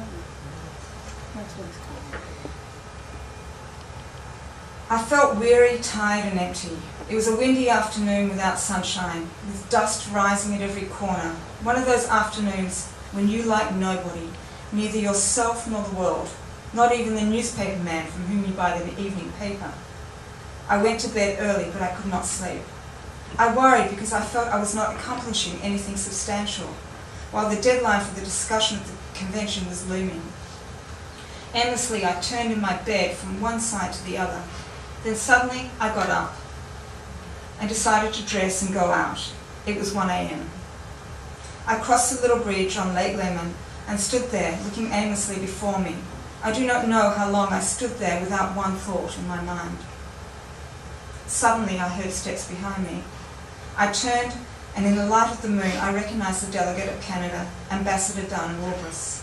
I felt weary, tired and empty. It was a windy afternoon without sunshine, with dust rising at every corner. One of those afternoons when you like nobody, neither yourself nor the world, not even the newspaper man from whom you buy the evening paper. I went to bed early, but I could not sleep. I worried because I felt I was not accomplishing anything substantial, while the deadline for the discussion of the convention was looming. Aimlessly, I turned in my bed from one side to the other. Then suddenly, I got up and decided to dress and go out. It was one A M I crossed the little bridge on Lake Lemon and stood there, looking aimlessly before me. I do not know how long I stood there without one thought in my mind. Suddenly, I heard steps behind me. I turned, and in the light of the moon, I recognized the delegate of Canada, Ambassador Donna Lee Frieze.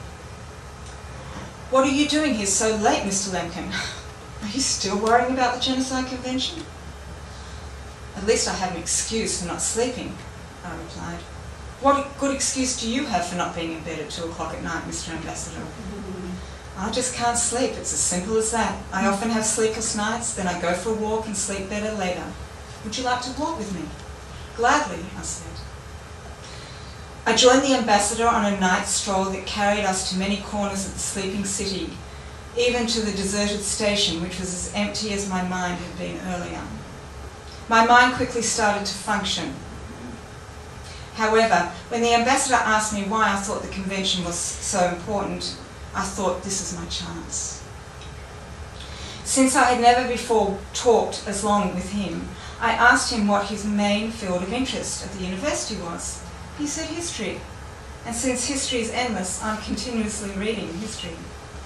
"What are you doing here so late, Mister Lemkin? Are you still worrying about the Genocide Convention?" "At least I have an excuse for not sleeping," I replied. "What good excuse do you have for not being in bed at two o'clock at night, Mister Ambassador?" "I just can't sleep. It's as simple as that. I often have sleepless nights, then I go for a walk and sleep better later. Would you like to walk with me?" "Gladly," I said. I joined the ambassador on a night stroll that carried us to many corners of the sleeping city, even to the deserted station, which was as empty as my mind had been earlier. My mind quickly started to function. However, when the ambassador asked me why I thought the convention was so important, I thought, this is my chance. Since I had never before talked as long with him, I asked him what his main field of interest at the university was. He said history. And since history is endless, I'm continuously reading history.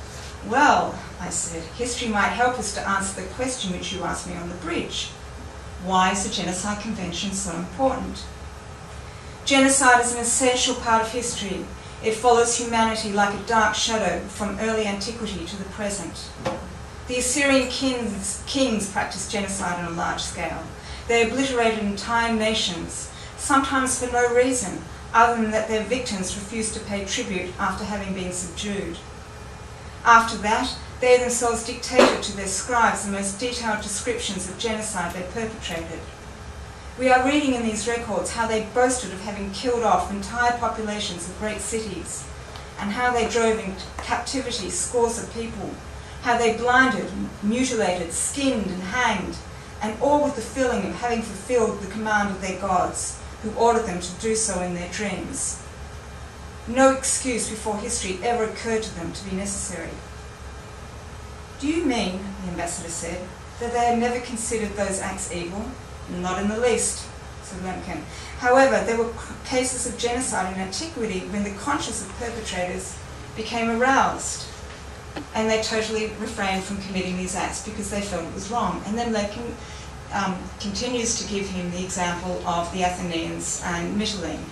Well, I said, history might help us to answer the question which you asked me on the bridge. Why is the Genocide Convention so important? Genocide is an essential part of history. It follows humanity like a dark shadow from early antiquity to the present. The Assyrian kings, kings practiced genocide on a large scale. They obliterated entire nations, sometimes for no reason, other than that their victims refused to pay tribute after having been subdued. After that, they themselves dictated to their scribes the most detailed descriptions of genocide they perpetrated. We are reading in these records how they boasted of having killed off entire populations of great cities, and how they drove into captivity scores of people, how they blinded, mutilated, skinned and hanged, and all with the feeling of having fulfilled the command of their gods, who ordered them to do so in their dreams. No excuse before history ever occurred to them to be necessary. Do you mean, the ambassador said, that they had never considered those acts evil? Not in the least, said Lemkin. However, there were cases of genocide in antiquity when the conscience of perpetrators became aroused, and they totally refrained from committing these acts because they felt it was wrong. And then Lemkin um, continues to give him the example of the Athenians and Mytilene.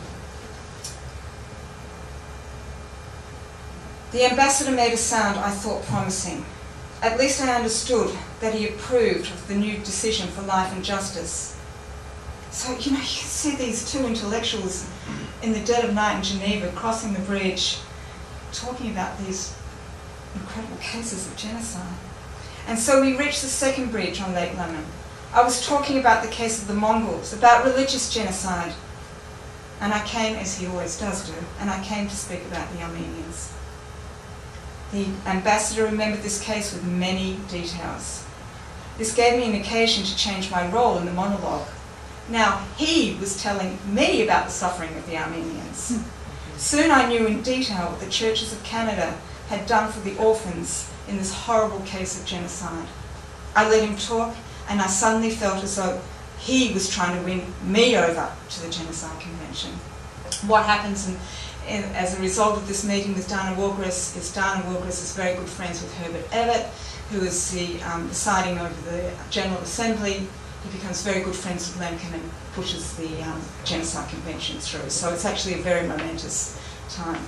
The ambassador made a sound I thought promising. At least I understood that he approved of the new decision for life and justice. So, you know, you can see these two intellectuals in the dead of night in Geneva crossing the bridge, talking about these incredible cases of genocide. And so we reached the second bridge on Lake Leman. I was talking about the case of the Mongols, about religious genocide. And I came, as he always does do, and I came to speak about the Armenians. The ambassador remembered this case with many details. This gave me an occasion to change my role in the monologue. Now, he was telling me about the suffering of the Armenians. Soon I knew in detail what the churches of Canada had done for the orphans in this horrible case of genocide. I let him talk, and I suddenly felt as though he was trying to win me over to the Genocide Convention. What happens in as a result of this meeting with Dana Walgress is Dana Walgress is very good friends with Herbert Evatt, who is the um, presiding over the General Assembly. He becomes very good friends with Lemkin and pushes the um, Genocide Convention through. So it's actually a very momentous time.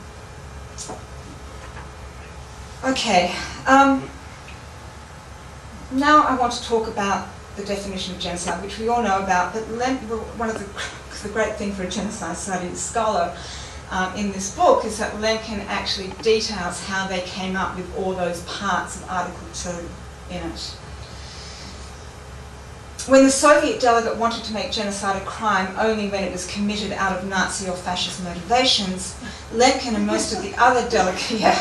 Okay, um, now I want to talk about the definition of genocide, which we all know about, but Lem one of the, the great thing for a genocide study scholar Um, in this book is that Lemkin actually details how they came up with all those parts of Article two in it. When the Soviet delegate wanted to make genocide a crime only when it was committed out of Nazi or fascist motivations, Lemkin and most of the other delegates, yeah.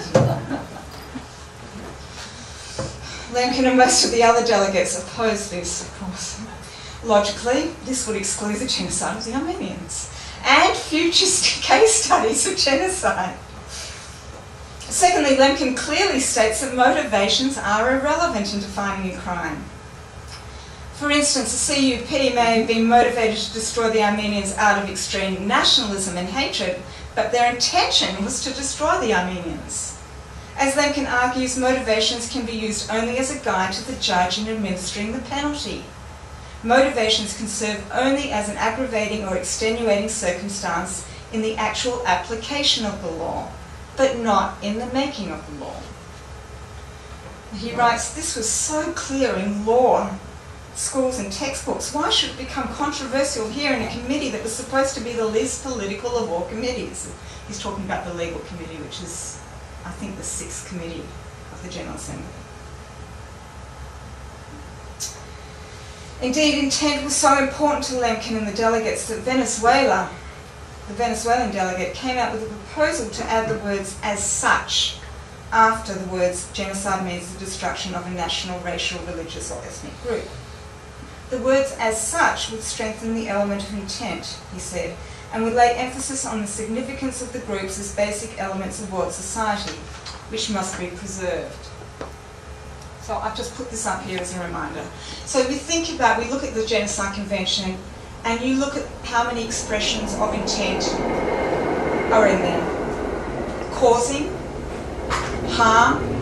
Lemkin and most of the other delegates opposed this, of course. Logically, this would exclude the genocide of the Armenians and future case studies of genocide. Secondly, Lemkin clearly states that motivations are irrelevant in defining a crime. For instance, the C U P may have been motivated to destroy the Armenians out of extreme nationalism and hatred, but their intention was to destroy the Armenians. As Lemkin argues, motivations can be used only as a guide to the judge in administering the penalty. Motivations can serve only as an aggravating or extenuating circumstance in the actual application of the law, but not in the making of the law. He writes, this was so clear in law, schools and textbooks. Why should it become controversial here in a committee that was supposed to be the least political of all committees? He's talking about the legal committee, which is, I think, the sixth committee of the General Assembly. Indeed, intent was so important to Lemkin and the delegates that Venezuela, the Venezuelan delegate, came out with a proposal to add the words "as such" after the words "genocide means the destruction of a national, racial, religious or ethnic group." The words "as such" would strengthen the element of intent, he said, and would lay emphasis on the significance of the groups as basic elements of world society, which must be preserved. So I've just put this up here as a reminder. So we think about, we look at the Genocide Convention, and you look at how many expressions of intent are in there. Causing harm,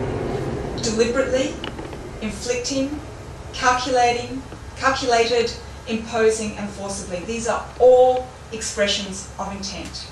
deliberately, inflicting, calculating, calculated, imposing, and forcibly. These are all expressions of intent.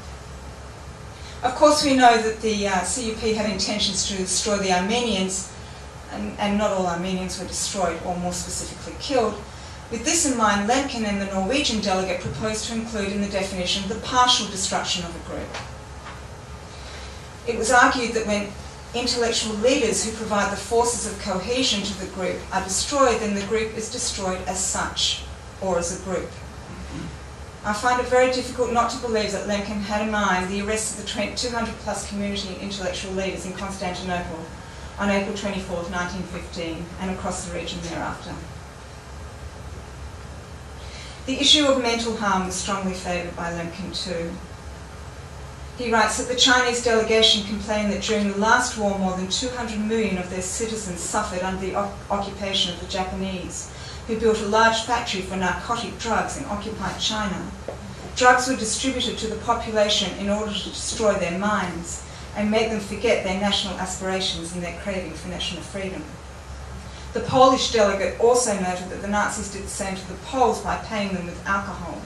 Of course, we know that the uh, C U P had intentions to destroy the Armenians, and, and not all Armenians were destroyed, or more specifically killed. With this in mind, Lemkin and the Norwegian delegate proposed to include in the definition the partial destruction of a group. It was argued that when intellectual leaders who provide the forces of cohesion to the group are destroyed, then the group is destroyed as such, or as a group. I find it very difficult not to believe that Lemkin had in mind the arrest of the two hundred plus community intellectual leaders in Constantinople on April twenty-fourth, nineteen fifteen, and across the region thereafter. The issue of mental harm was strongly favoured by Lemkin too. He writes that the Chinese delegation complained that during the last war more than two hundred million of their citizens suffered under the occupation of the Japanese, who built a large factory for narcotic drugs in occupied China. Drugs were distributed to the population in order to destroy their minds and make them forget their national aspirations and their craving for national freedom. The Polish delegate also noted that the Nazis did the same to the Poles by paying them with alcohol.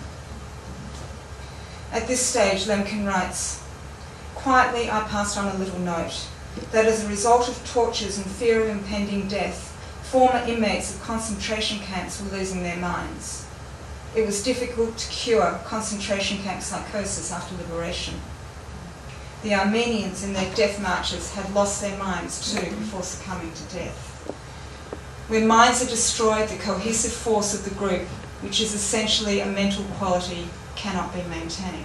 At this stage, Lemkin writes, "Quietly I passed on a little note, that as a result of tortures and fear of impending death, former inmates of concentration camps were losing their minds. It was difficult to cure concentration camp psychosis after liberation. The Armenians in their death marches had lost their minds too before succumbing to death. When minds are destroyed, the cohesive force of the group, which is essentially a mental quality, cannot be maintained."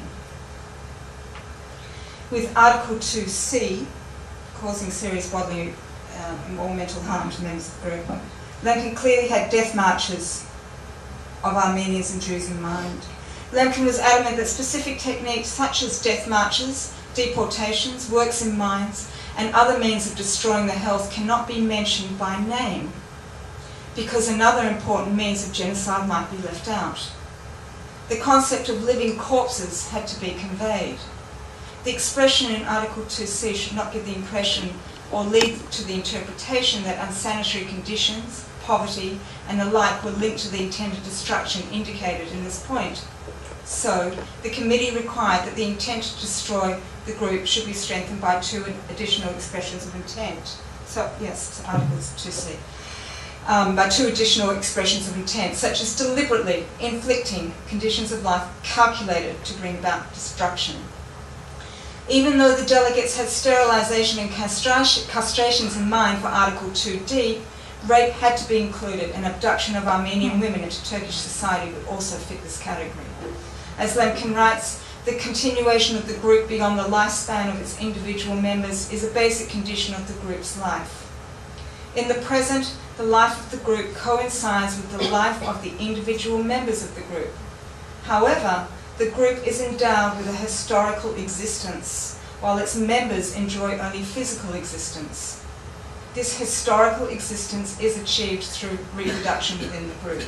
With Article two C, causing serious bodily um, or mental harm to members of the group, Lemkin clearly had death marches of Armenians and Jews in mind. Lemkin was adamant that specific techniques such as death marches, deportations, works in mines, and other means of destroying the health cannot be mentioned by name, because another important means of genocide might be left out. The concept of living corpses had to be conveyed. The expression in Article two C should not give the impression or lead to the interpretation that unsanitary conditions, poverty, and the like were linked to the intended destruction indicated in this point. So, the committee required that the intent to destroy the group should be strengthened by two additional expressions of intent. So, yes, Article two C. Um, by two additional expressions of intent, such as deliberately inflicting conditions of life calculated to bring about destruction. Even though the delegates had sterilisation and castration, castrations in mind for Article two D, rape had to be included, and abduction of Armenian women into Turkish society would also fit this category. As Lemkin writes, the continuation of the group beyond the lifespan of its individual members is a basic condition of the group's life. In the present, the life of the group coincides with the life of the individual members of the group. However, the group is endowed with a historical existence, while its members enjoy only physical existence. This historical existence is achieved through reproduction within the group.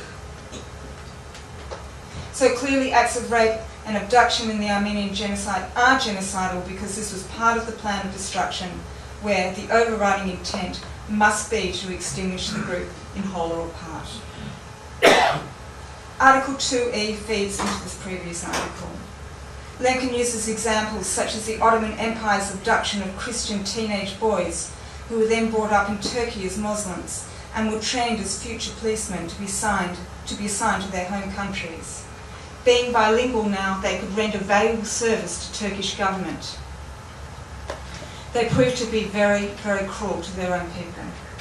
So clearly acts of rape and abduction in the Armenian genocide are genocidal because this was part of the plan of destruction, where the overriding intent must be to extinguish the group in whole or part. Article two E feeds into this previous article. Lemkin uses examples such as the Ottoman Empire's abduction of Christian teenage boys who were then brought up in Turkey as Muslims and were trained as future policemen to be, signed, to be assigned to their home countries. Being bilingual now, they could render valuable service to Turkish government. They proved to be very, very cruel to their own people.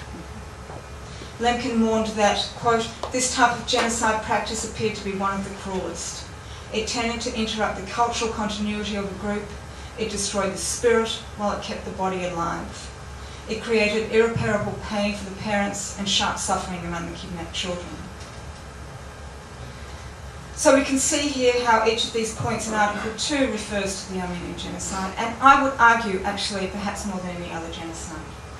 Lemkin warned that, quote, "this type of genocide practice appeared to be one of the cruelest. It tended to interrupt the cultural continuity of a group. It destroyed the spirit while it kept the body alive. It created irreparable pain for the parents and sharp suffering among the kidnapped children." So we can see here how each of these points in Article two refers to the Armenian genocide, and I would argue, actually, perhaps more than any other genocide,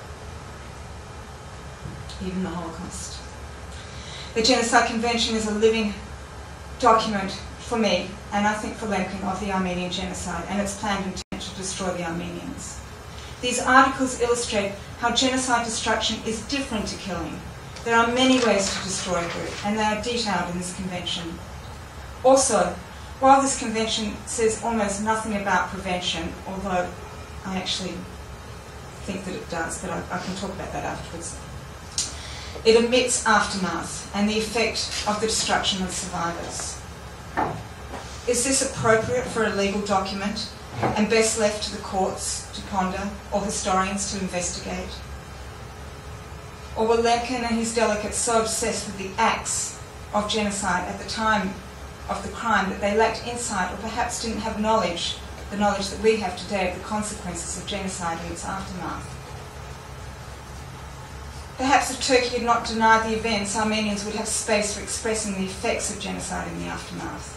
even the Holocaust. The Genocide Convention is a living document for me, and I think for Lemkin, of the Armenian genocide and its planned intent to destroy the Armenians. These articles illustrate how genocide destruction is different to killing. There are many ways to destroy a group, and they are detailed in this convention. Also, while this convention says almost nothing about prevention, although I actually think that it does, but I, I can talk about that afterwards, it omits aftermath and the effect of the destruction of survivors. Is this appropriate for a legal document and best left to the courts to ponder or historians to investigate? Or were Lemkin and his delegates so obsessed with the acts of genocide at the time of the crime that they lacked insight or perhaps didn't have knowledge, the knowledge that we have today of the consequences of genocide and its aftermath? Perhaps if Turkey had not denied the events, Armenians would have space for expressing the effects of genocide in the aftermath.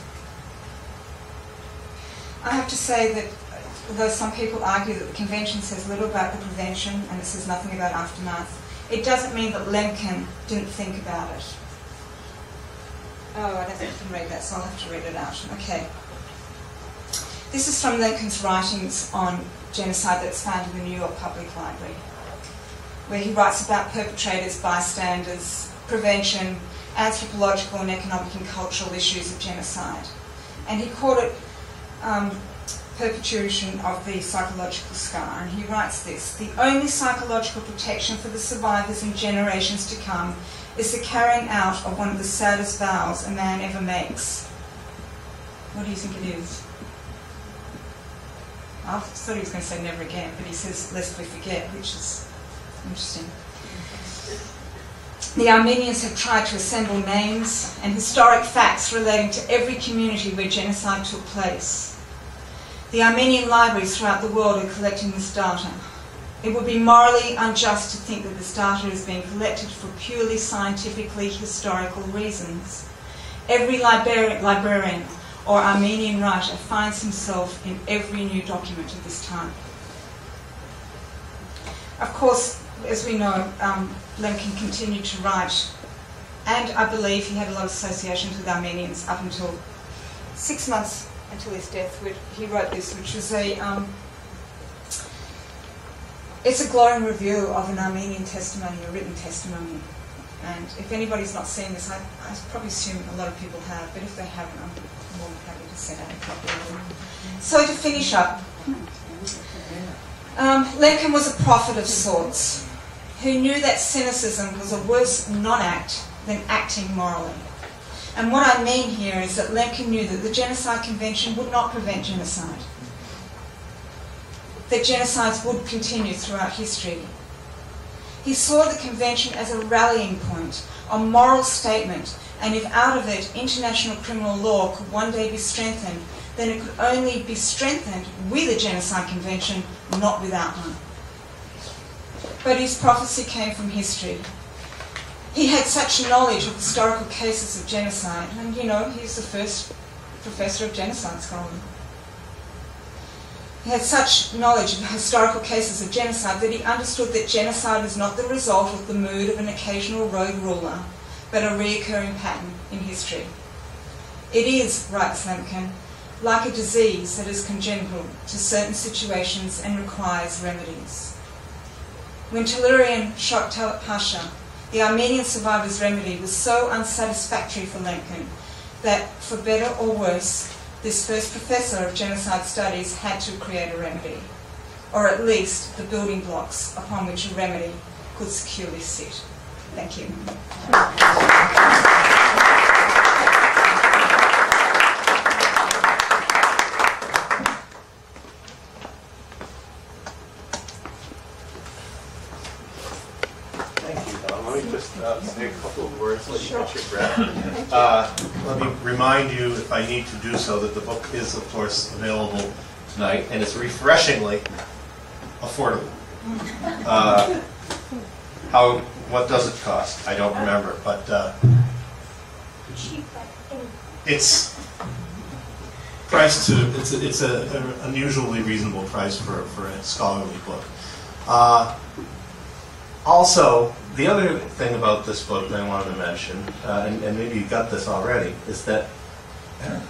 I have to say that although some people argue that the convention says little about the prevention and it says nothing about aftermath, it doesn't mean that Lemkin didn't think about it. Oh, I don't think I can read that, so I'll have to read it out. Okay. This is from Lemkin's writings on genocide that's found in the New York Public Library, where he writes about perpetrators, bystanders, prevention, anthropological and economic and cultural issues of genocide. And he called it um, perpetuation of the psychological scar. And he writes this: the only psychological protection for the survivors in generations to come is the carrying out of one of the saddest vows a man ever makes. What do you think it is? I thought he was going to say never again, but he says lest we forget, which is interesting. The Armenians have tried to assemble names and historic facts relating to every community where genocide took place. The Armenian libraries throughout the world are collecting this data. It would be morally unjust to think that this data is being collected for purely scientifically historical reasons. Every librarian, librarian or Armenian writer finds himself in every new document of this time. Of course, as we know, um, Lemkin continued to write, and I believe he had a lot of associations with Armenians up until six months until his death. He wrote this, which was a, um, it's a glowing review of an Armenian testimony, a written testimony. And if anybody's not seen this, I, I probably assume a lot of people have, but if they haven't, I'm more than happy to send out a copy of it. So to finish up, um, Lemkin was a prophet of sorts, who knew that cynicism was a worse non-act than acting morally. And what I mean here is that Lemkin knew that the Genocide Convention would not prevent genocide, that genocides would continue throughout history. He saw the convention as a rallying point, a moral statement, and if out of it international criminal law could one day be strengthened, then it could only be strengthened with a Genocide Convention, not without one. But his prophecy came from history. He had such knowledge of historical cases of genocide, and you know, he's the first professor of genocide scholarship. He had such knowledge of historical cases of genocide that he understood that genocide is not the result of the mood of an occasional rogue ruler, but a recurring pattern in history. It is, writes Lemkin, like a disease that is congenital to certain situations and requires remedies. When Tellurian shot Talat Pasha, the Armenian survivor's remedy was so unsatisfactory for Lemkin that, for better or worse, this first professor of genocide studies had to create a remedy, or at least the building blocks upon which a remedy could securely sit. Thank you. Let me just uh, say a couple of words, let you catch your breath. Uh, let me remind you, if I need to do so, that the book is, of course, available tonight, and it's refreshingly affordable. Uh, how? What does it cost? I don't remember, but uh, it's priced to. It's a, it's a, an unusually reasonable price for for a scholarly book. Uh, also. The other thing about this book that I wanted to mention, uh, and, and maybe you got this already, is that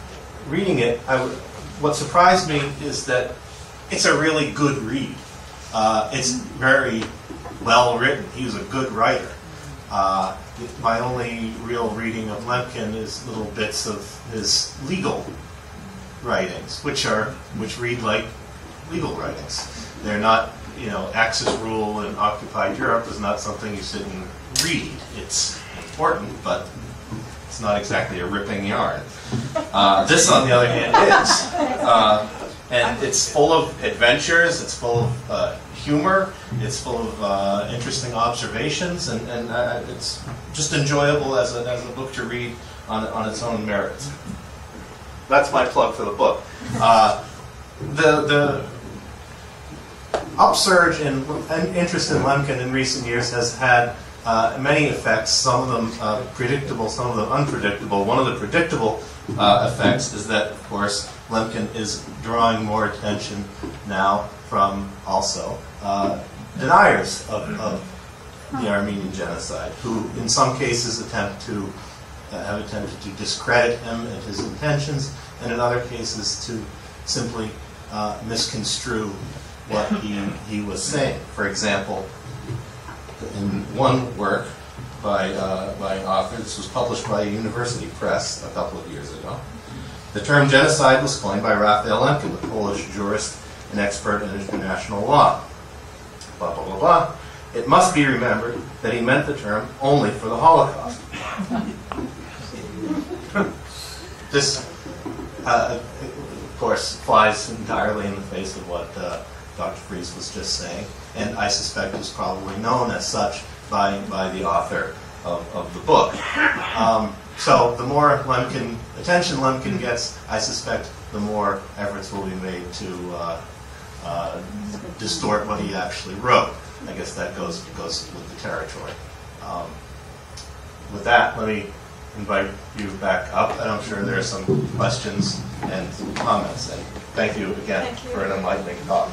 reading it, I w what surprised me is that it's a really good read. Uh, it's very well written. He was a good writer. Uh, my only real reading of Lemkin is little bits of his legal writings, which are which read like legal writings. They're not, you know, Axis rule in occupied Europe is not something you sit and read. It's important, but it's not exactly a ripping yarn. Uh, this, on the other hand, is. Uh, and it's full of adventures, it's full of uh, humor, it's full of uh, interesting observations, and, and uh, it's just enjoyable as a, as a book to read on, on its own merits. That's my plug for the book. Uh, the, the upsurge in, in interest in Lemkin in recent years has had uh, many effects, some of them uh, predictable, some of them unpredictable. One of the predictable uh, effects is that, of course, Lemkin is drawing more attention now from also uh, deniers of, of the Armenian genocide, who in some cases attempt to uh, have attempted to discredit him and his intentions, and in other cases to simply uh, misconstrue what he, he was saying. For example, in one work by, uh, by an author, this was published by Yale University Press a couple of years ago, the term genocide was coined by Raphael Lemkin, a Polish jurist and expert in international law. Blah, blah, blah, blah. It must be remembered that he meant the term only for the Holocaust. This, uh, of course, flies entirely in the face of what uh, Doctor Frieze was just saying, and I suspect is probably known as such by, by the author of, of the book. Um, so the more Lemkin, attention Lemkin gets, I suspect the more efforts will be made to uh, uh, distort what he actually wrote. I guess that goes, goes with the territory. Um, with that, let me invite you back up, and I'm sure there are some questions and comments. And thank you again thank you. for an enlightening talk.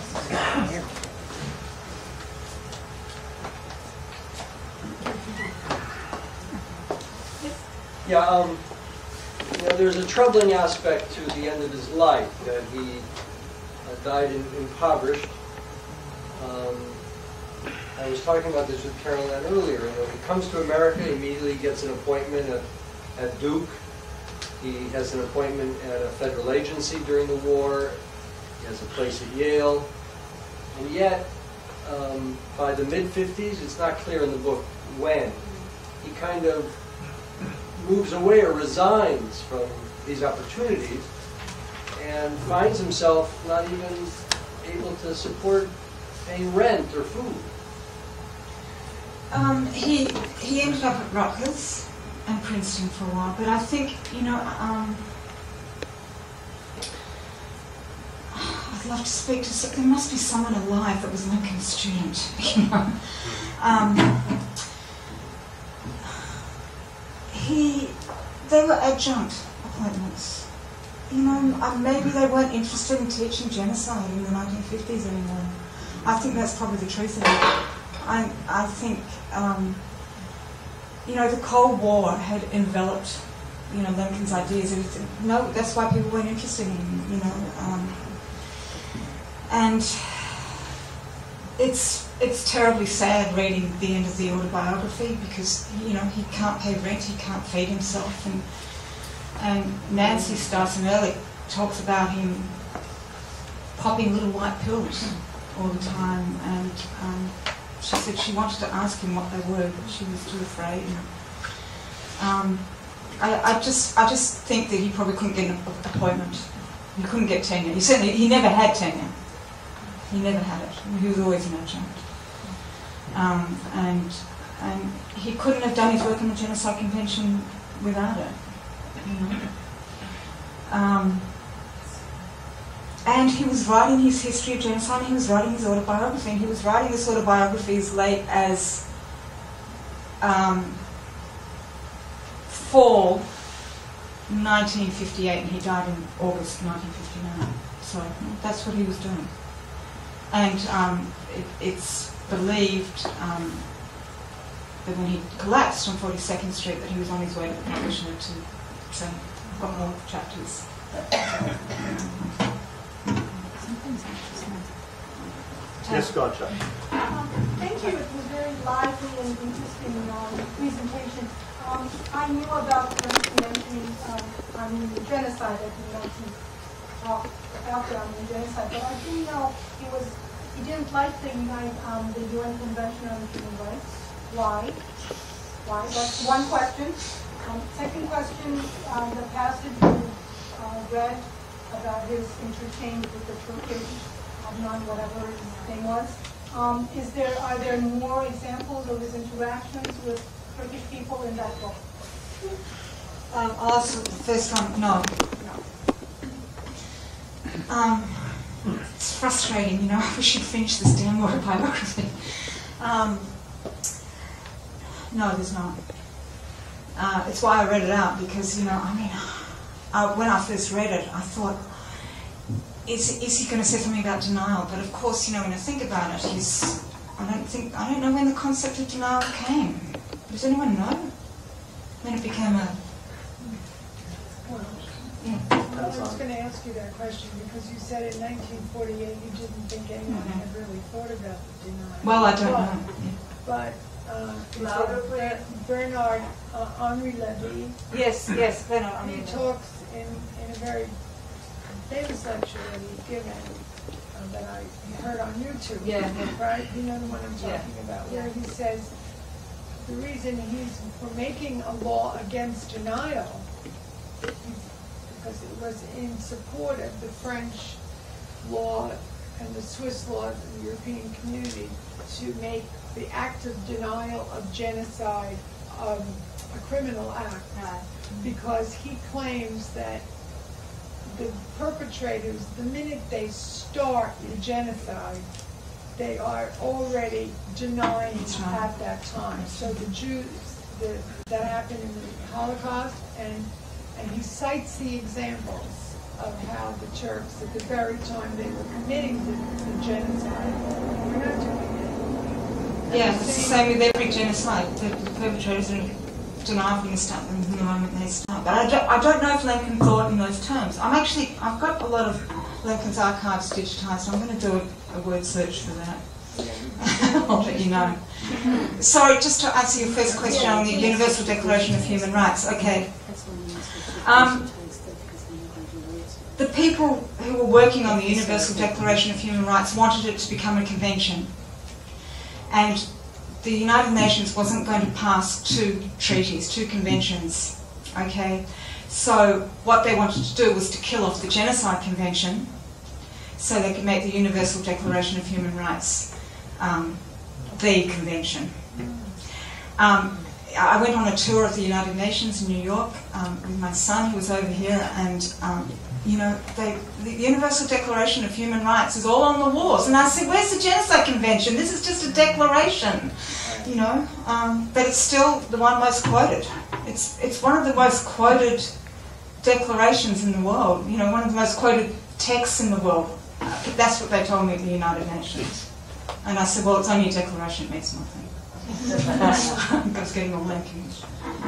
Yeah, um, you know, there's a troubling aspect to the end of his life, that he uh, died in, impoverished. Um, I was talking about this with Caroline earlier. You know, he comes to America, he immediately gets an appointment at, at Duke. He has an appointment at a federal agency during the war. He has a place at Yale. And yet, um, by the mid fifties, it's not clear in the book when, he kind of moves away or resigns from these opportunities and finds himself not even able to support paying rent or food. Um, he he ended up at Rutgers and Princeton for a while, but I think, you know, um, I'd love to speak to, there must be someone alive that was a Lincoln student, you know. Um, he, they were adjunct appointments. You know, um, maybe they weren't interested in teaching genocide in the nineteen fifties anymore. I think that's probably the truth of it. I, I think, um, you know, the Cold War had enveloped, you know, Lemkin's ideas. It was, no, that's why people weren't interested in him, you know. Um, and it's it's terribly sad reading the end of the autobiography because, you know, he can't pay rent, he can't feed himself. And, and Nancy Starson Ehrlich talks about him popping little white pills all the time. And um, she said she wanted to ask him what they were, but she was too afraid. And, um, I, I just, I just think that he probably couldn't get an appointment. He couldn't get tenure. He certainly, he never had tenure. He never had it. He was always an adjunct. Um, and and he couldn't have done his work on the Genocide Convention without it. You know? Um, And he was writing his history of genocide, and he was writing his autobiography, and he was writing this autobiography as late as um, fall nineteen fifty-eight, and he died in August nineteen fifty-nine. So that's what he was doing. And um, it, it's believed um, that when he collapsed on forty-second Street, that he was on his way to the commissioner to say, I've got more chapters. Yes, Gotcha. Um, thank you. It was a very lively and interesting um, presentation. Um, I knew about the mentioning um, Armenian genocide. I didn't know to talk about the Armenian genocide, but I do know he was he didn't like the United um, the U N Convention on Human Rights. Why? Why? That's one question. Um, second question: um, the passage you uh, read about his interchange with the Turkish Adnan, whatever his name was. Um, is there are there more examples of his interactions with Turkish people in that book? Um, I'll answer the first one. No. No. Um, it's frustrating, you know. I wish you'd finish this damn autobiography. Um, no, there's not. Uh, it's why I read it out, because, you know, I mean, uh, when I first read it, I thought, Is, is he going to say something about denial? But of course, you know, when I think about it, he's, I don't think, I don't know when the concept of denial came. Does anyone know? When it became a... Well, Yeah. I was going to ask you that question because you said in nineteen forty-eight you didn't think anyone Mhm. had really thought about denial. Well, I don't but, know. Yeah. But uh, Ber Bernard uh, Henri Levy, Yes, yes, then I he mean, talks in, in a very famous lecture that he's given uh, that I heard on YouTube. Yeah, yeah. Right? You know the one I'm Yeah. talking about, where he says the reason he's for making a law against denial is because it was in support of the French law and the Swiss law of the European community to make the act of denial of genocide um, a criminal act. Right. Because he claims that the perpetrators, the minute they start the genocide, they are already denying right. at that time. So the Jews, the, that happened in the Holocaust, and and he cites the examples of how the Turks, at the very time they were committing the, the genocide, were not doing it. Yeah, it's the same with every genocide. The, the perpetrators are denial from the start, from the moment they start. But I don't, I don't know if Lemkin thought in those terms. I'm actually, I've got a lot of Lemkin's archives digitised, so I'm going to do a, a word search for that. I'll let you know. Sorry, just to answer your first question on the Universal Declaration of Human Rights. Okay. Um, the people who were working on the Universal Declaration of Human Rights wanted it to become a convention. And the United Nations wasn't going to pass two treaties, two conventions, okay? So what they wanted to do was to kill off the Genocide Convention so they could make the Universal Declaration of Human Rights um, the convention. Um, I went on a tour of the United Nations in New York um, with my son, who was over here, and um, you know, they, the Universal Declaration of Human Rights is all on the walls. And I said, where's the Genocide Convention? This is just a declaration, you know. Um, but it's still the one most quoted. It's, it's one of the most quoted declarations in the world, you know, one of the most quoted texts in the world. Uh, that's what they told me at the United Nations. And I said, well, it's only a declaration, it means nothing. I was getting all confused.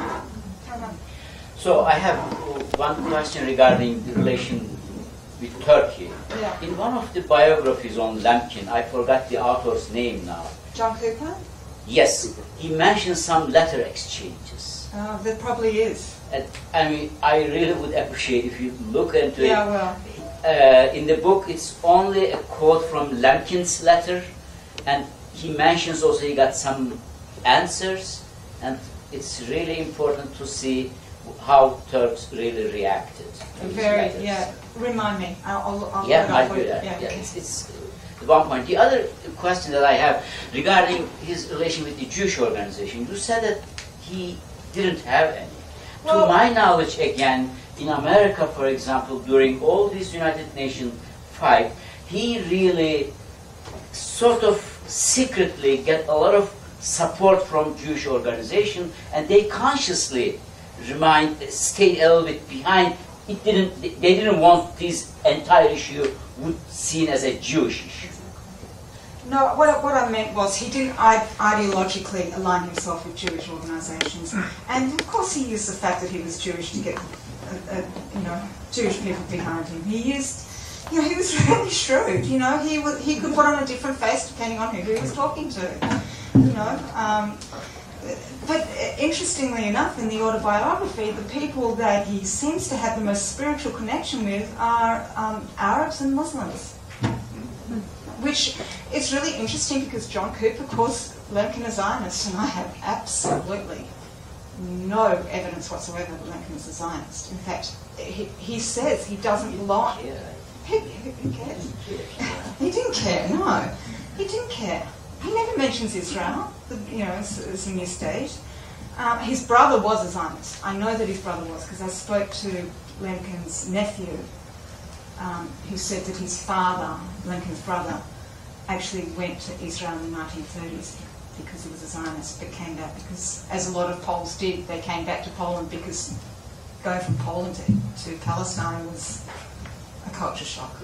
So I have one question regarding the relation with Turkey. Yeah. In one of the biographies on Lemkin, I forgot the author's name now. John Cooper? Yes, he mentioned some letter exchanges. Oh, there probably is. And, I mean, I really would appreciate if you look into Yeah, it. well. Uh, in the book, it's only a quote from Lemkin's letter, and he mentions also he got some answers, and it's really important to see how Turks really reacted to these Very, letters. yeah. Remind me. I'll, I'll, I'll Yeah, look it I up for do you. that. Yeah, Yeah, okay. it's, it's the one point. The other question that I have regarding his relation with the Jewish organization, you said that he didn't have any. Well, to my knowledge, again, in America, for example, during all these United Nations fight, he really sort of secretly get a lot of support from Jewish organization, and they consciously remind, stayed a little bit behind. It didn't. They didn't want this entire issue would seen as a Jewish issue. No, what, I- what I meant was he didn't ide- ideologically align himself with Jewish organisations, and of course he used the fact that he was Jewish to get, uh, uh, you know, Jewish people behind him. He used you know, he was really shrewd. You know, he was, he could put on a different face depending on who he was talking to. You know, um, but interestingly enough, in the autobiography, the people that he seems to have the most spiritual connection with are um, Arabs and Muslims, which is really interesting because John Cooper calls Lemkin a Zionist, and I have absolutely no evidence whatsoever that Lemkin is a Zionist. In fact, he, he says he doesn't belong. He, he, he cares. He didn't care, no. He didn't care. He never mentions Israel, you know, as, as a new state. Um, his brother was a Zionist. I know that his brother was because I spoke to Lemkin's nephew, um, who said that his father, Lemkin's brother, actually went to Israel in the nineteen thirties because he was a Zionist, but came back because, as a lot of Poles did, they came back to Poland because going from Poland to, to Palestine was a culture shock.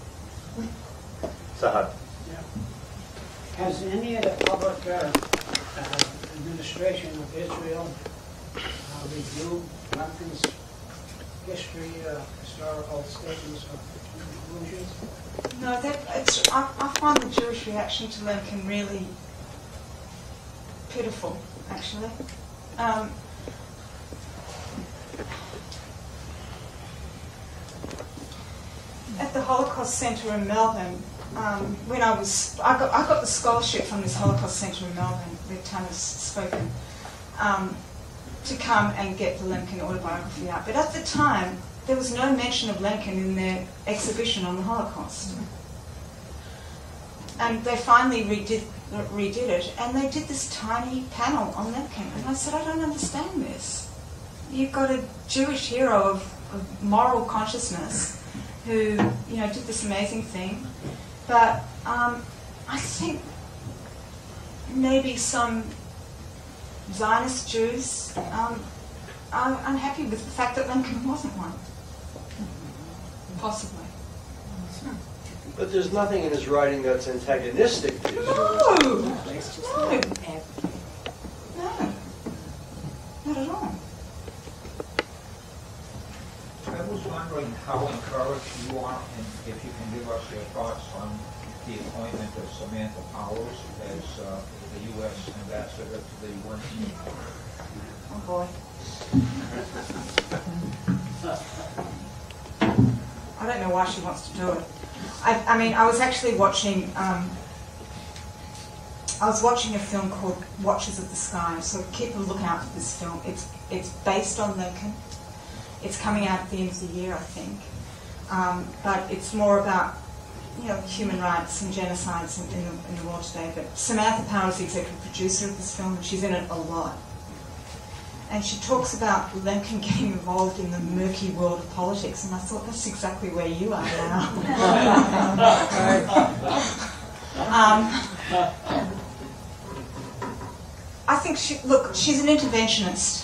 Sahad. Has any of the public uh, uh, administration of Israel uh, reviewed Lemkin's history, uh, historical statements of conclusions? No, that, it's, I, I find the Jewish reaction to Lemkin really pitiful, actually. Um, at the Holocaust Center in Melbourne, Um, when I was, I got, I got the scholarship from this Holocaust Center in Melbourne, where Tanner's spoken, um, to come and get the Lemkin autobiography out. But at the time, there was no mention of Lemkin in their exhibition on the Holocaust. And they finally redid, redid it, and they did this tiny panel on Lemkin. And I said, I don't understand this. You've got a Jewish hero of, of moral consciousness who, you know, did this amazing thing. But um, I think maybe some Zionist Jews um, are unhappy with the fact that Lemkin wasn't one. Possibly. But there's nothing in his writing that's antagonistic to Israel. No! No! No. Not at all. I was wondering how encouraged you are, and if you can give us your thoughts on the appointment of Samantha Powers as uh, the U S ambassador to the U N. Oh boy. I don't know why she wants to do it. I, I mean, I was actually watching, um, I was watching a film called Watchers of the Sky, so keep a lookout for this film. It's, it's based on Lemkin. It's coming out at the end of the year, I think. Um, but it's more about, you know, human rights and genocides in, in, the, in the world today. But Samantha Power is the executive producer of this film, and she's in it a lot. And she talks about Lemkin getting involved in the murky world of politics, and I thought, that's exactly where you are now. um, I think, she, look, she's an interventionist.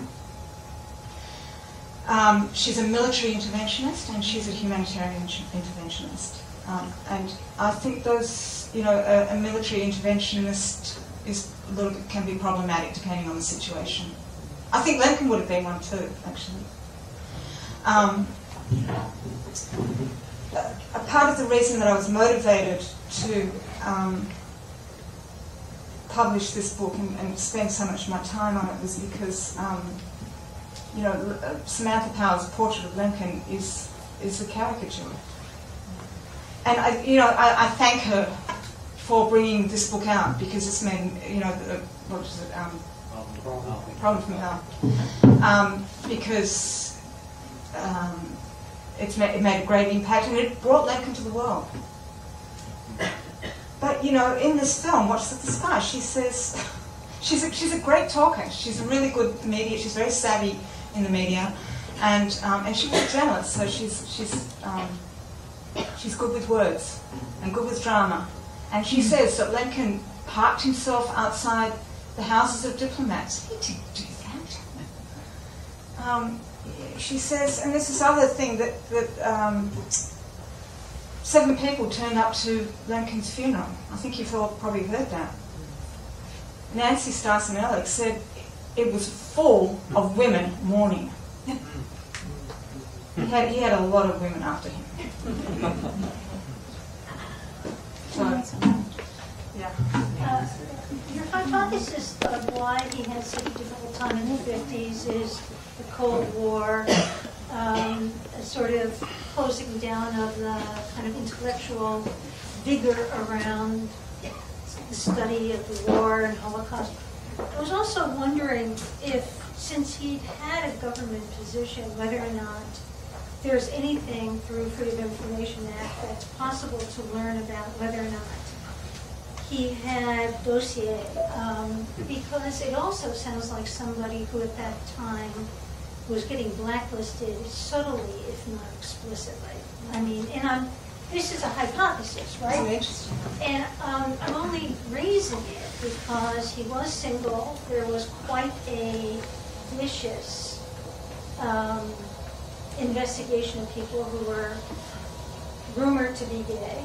Um, she's a military interventionist and she's a humanitarian interventionist. Um, and I think those, you know, a, a military interventionist is a little bit, can be problematic depending on the situation. I think Lemkin would have been one too, actually. Um, a, a part of the reason that I was motivated to um, publish this book and, and spend so much of my time on it was because um, you know, Samantha Power's portrait of Lemkin is is a caricature, and I, you know, I, I thank her for bringing this book out because it's made, you know, the, what is it, um, Problem from Hell, um, because um, it's made, it made a great impact and it brought Lemkin to the world. But you know, in this film, Watch the Sky, she says she's a, she's a great talker. She's a really good media. She's very savvy in the media, and um, and she's a journalist, so she's she's um, she's good with words and good with drama. And she says that Lemkin parked himself outside the houses of diplomats. He didn't do that. Um, she says, and this is other thing that that um, seven people turned up to Lemkin's funeral. I think you've all probably heard that. Nancy Starson-Ehrlich said it was full of women mourning. He had, he had a lot of women after him. So, yeah. Uh, your hypothesis of why he had such a difficult time in the fifties is the Cold War, um, a sort of closing down of the kind of intellectual vigor around the study of the war and Holocaust. I was also wondering if, since he'd had a government position, whether or not there's anything through Freedom of Information Act that's possible to learn about whether or not he had dossier, um, because it also sounds like somebody who at that time was getting blacklisted subtly, if not explicitly. I mean, and I'm, this is a hypothesis, right? That's interesting. And um, I'm only raising it because he was single. There was quite a vicious um, investigation of people who were rumored to be gay.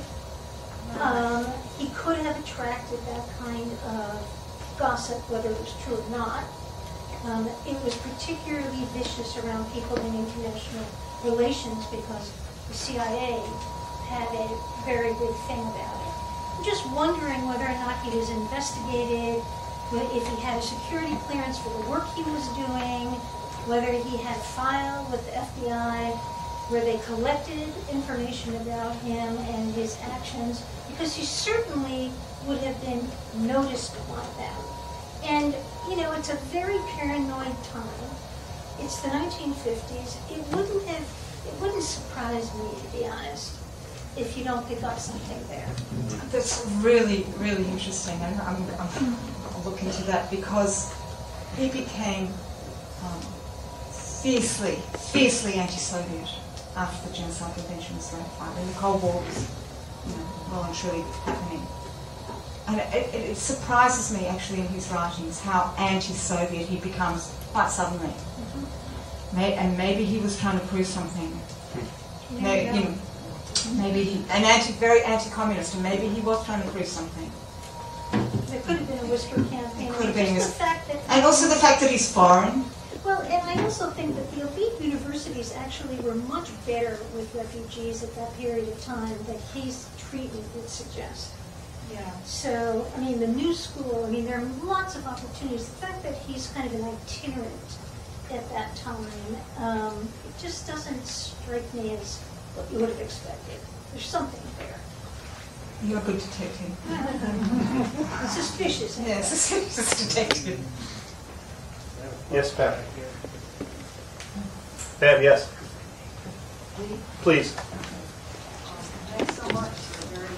Um, he could have attracted that kind of gossip, whether it was true or not. Um, it was particularly vicious around people in international relations because the C I A had a very big thing about it. I'm just wondering whether or not he was investigated, if he had a security clearance for the work he was doing, whether he had filed with the F B I, where they collected information about him and his actions, because he certainly would have been noticed by them. And, you know, it's a very paranoid time. It's the nineteen fifties. It wouldn't have, it wouldn't surprise me, to be honest, if you don't pick up something there. That's really, really interesting, and I'm, I'm, I'll look into that because he became um, fiercely, fiercely anti-Soviet after the Genocide Convention was ratified, and the Cold War was, you know, well and truly happening. And it, it, it surprises me, actually, in his writings, how anti-Soviet he becomes quite suddenly. Mm-hmm. May, and maybe he was trying to prove something. You Maybe, you know, maybe he, an anti, very anti-communist, and maybe he was trying to prove something. There could have been a whisper campaign. Could have been Just a, the fact that and also the fact that he's foreign. Well, and I also think that the elite universities actually were much better with refugees at that period of time than his treatment would suggest. Yeah. So, I mean, the new school, I mean, there are lots of opportunities. The fact that he's kind of an itinerant at that time, um, it just doesn't strike me as what you would have expected. There's something there. You're a good detective. Suspicious. Yeah, suspicious detective. Yes, Pat. Pat, yes. Please. Thanks so much for a very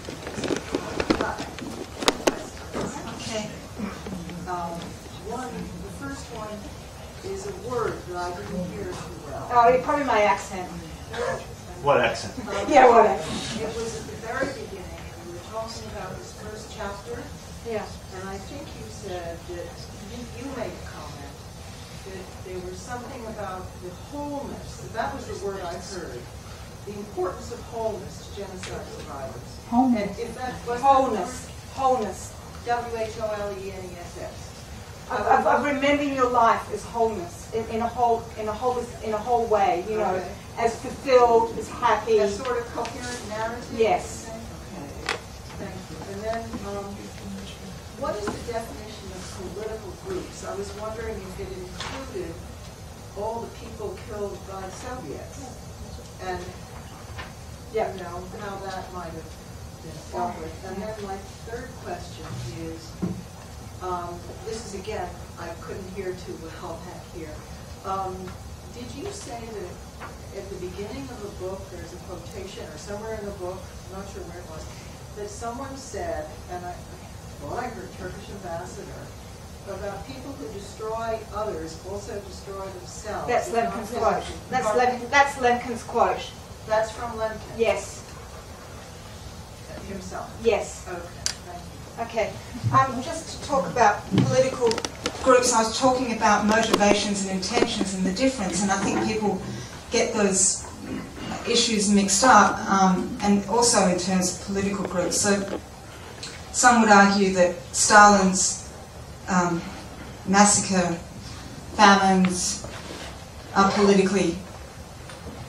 Okay. um, one, the first one is a word that I didn't hear too well. Oh, probably my accent. What accent? Um, Yeah, what accent? It was at the very beginning, we were talking about this first chapter, Yeah. and I think you said that, you, you made a comment, that there was something about the wholeness, that was the word I heard, the importance of wholeness to genocide survivors. Wholeness. And if that was Wholeness. Wholeness. W H O L E N E S S. Of, of, of remembering your life as wholeness in, in a whole, in a whole, in a whole way. You know, Okay. as fulfilled, as happy. A sort of coherent narrative? Yes. Okay, thank you. And then, um, what is the definition of political groups? I was wondering if it included all the people killed by Soviets, and you know how that might have been dealt with. And then my third question is, um, this is again, I couldn't hear too well back here. Um, did you say that at the beginning of the book, there's a quotation, or somewhere in the book, I'm not sure where it was, that someone said, and I thought I heard Turkish ambassador, about people who destroy others also destroy themselves. That's It's Lemkin's not quote. physical. That's Pardon? Lemkin, that's Lemkin's quote. That's from Lemkin? Yes. Himself? Yes. Okay, thank you. Okay. Um, just to talk about political groups, I was talking about motivations and intentions and the difference, and I think people get those issues mixed up, um, and also in terms of political groups. So some would argue that Stalin's um, massacre, famines are politically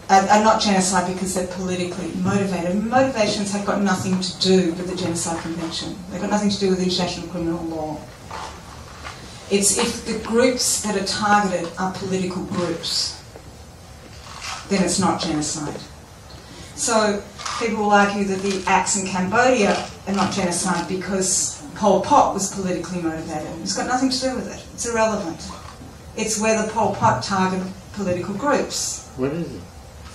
are, are not genocide because they're politically motivated. Motivations have got nothing to do with the Genocide Convention. They've got nothing to do with international criminal law. It's if the groups that are targeted are political groups, then it's not genocide. So people will argue that the acts in Cambodia are not genocide because Pol Pot was politically motivated. It's got nothing to do with it. It's irrelevant. It's whether Pol Pot targeted political groups. What is it?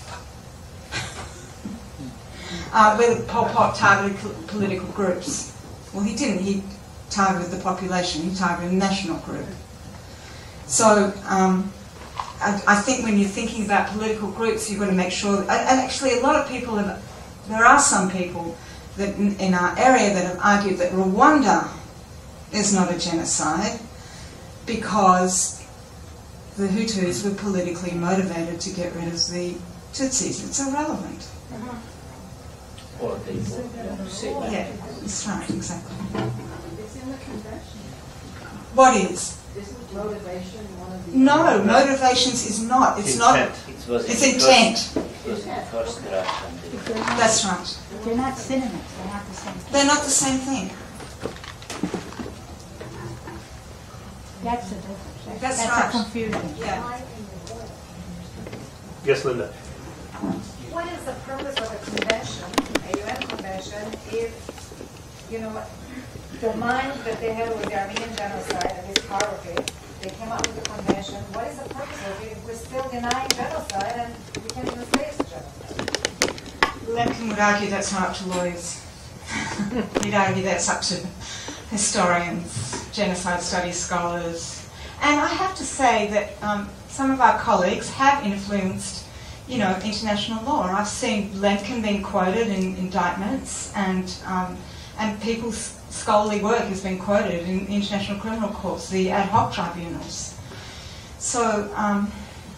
Uh, whether Pol Pot targeted political groups. Well, he didn't. He targeted the population. He targeted a national group. So um, I, I think when you're thinking about political groups, you've got to make sure. And, and actually, a lot of people have. There are some people that in, in our area that have argued that Rwanda is not a genocide because the Hutus were politically motivated to get rid of the Tutsis. It's irrelevant. Or they want to say that. Yeah, that's right, exactly. It's in the convention. What is? Isn't motivation one of the... No, motivations is not. It's not. Intent. It was It's in the intent. First, it was in the first draft. and they- That's right. They're not synonyms, they're not the same. They're not the same thing. That's the difference. That's That's right. a confusion. Yeah. Yes, Linda. What is the purpose of a convention, a U N convention, if, you know, the mind that they had with the Armenian genocide and this horrific, they came up with a convention, what is the purpose of it if we're still denying genocide and we can't even say it's a genocide? Lemkin would argue that's not up to lawyers. He'd argue that's up to historians, genocide studies scholars. And I have to say that um, some of our colleagues have influenced, you know, international law. I've seen Lemkin being quoted in indictments, and um, and people's scholarly work has been quoted in international criminal courts, the ad hoc tribunals. So um,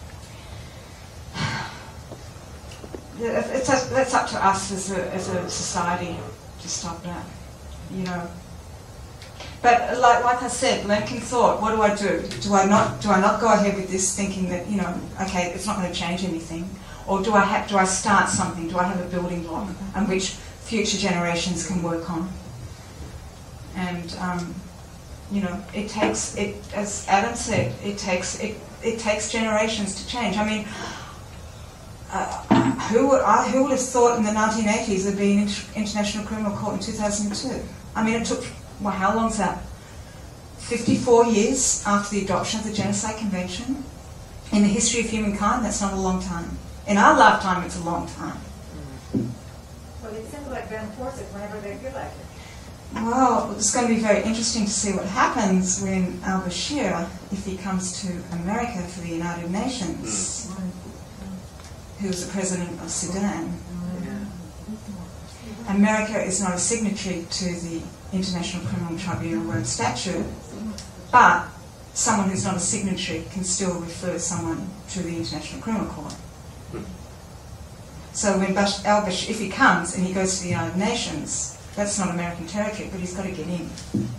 it's a, that's up to us as a, as a society to stop that, you know. But like, like I said, Lemkin thought, what do I do? Do I not do I not go ahead with this, thinking that, you know, okay, it's not going to change anything, or do I have do I start something? Do I have a building block on which future generations can work on? And um, you know, it takes it, as Adam said, it takes it it takes generations to change. I mean, uh, who would I who would have thought in the nineteen eighties there'd be an inter international criminal court in two thousand two? I mean, it took. Well, how long's that? fifty-four years after the adoption of the Genocide Convention. In the history of humankind, that's not a long time. In our lifetime, it's a long time. Well, it seems like they enforce it whenever they feel like it. Well, it's going to be very interesting to see what happens when al-Bashir, if he comes to America for the United Nations, who was the president of Sudan. America is not a signatory to the International Criminal Tribunal Rome Statute, but someone who's not a signatory can still refer someone to the International Criminal Court. So when Bash, al-Bashir, if he comes and he goes to the United Nations, that's not American territory, but he's got to get in.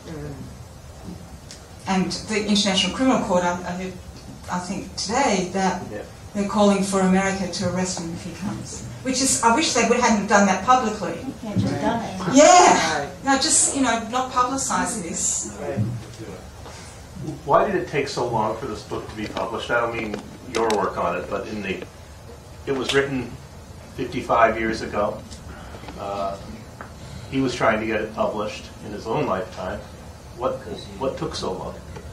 And the International Criminal Court, I, I, heard, I think today, that Yeah. they're calling for America to arrest him if he comes. Which is, I wish they would hadn't done that publicly. Yeah, just done it. Yeah! No, just, you know, not publicise this. Why did it take so long for this book to be published? I don't mean your work on it, but in the, it was written fifty-five years ago. Uh, he was trying to get it published in his own lifetime. What, what took so long?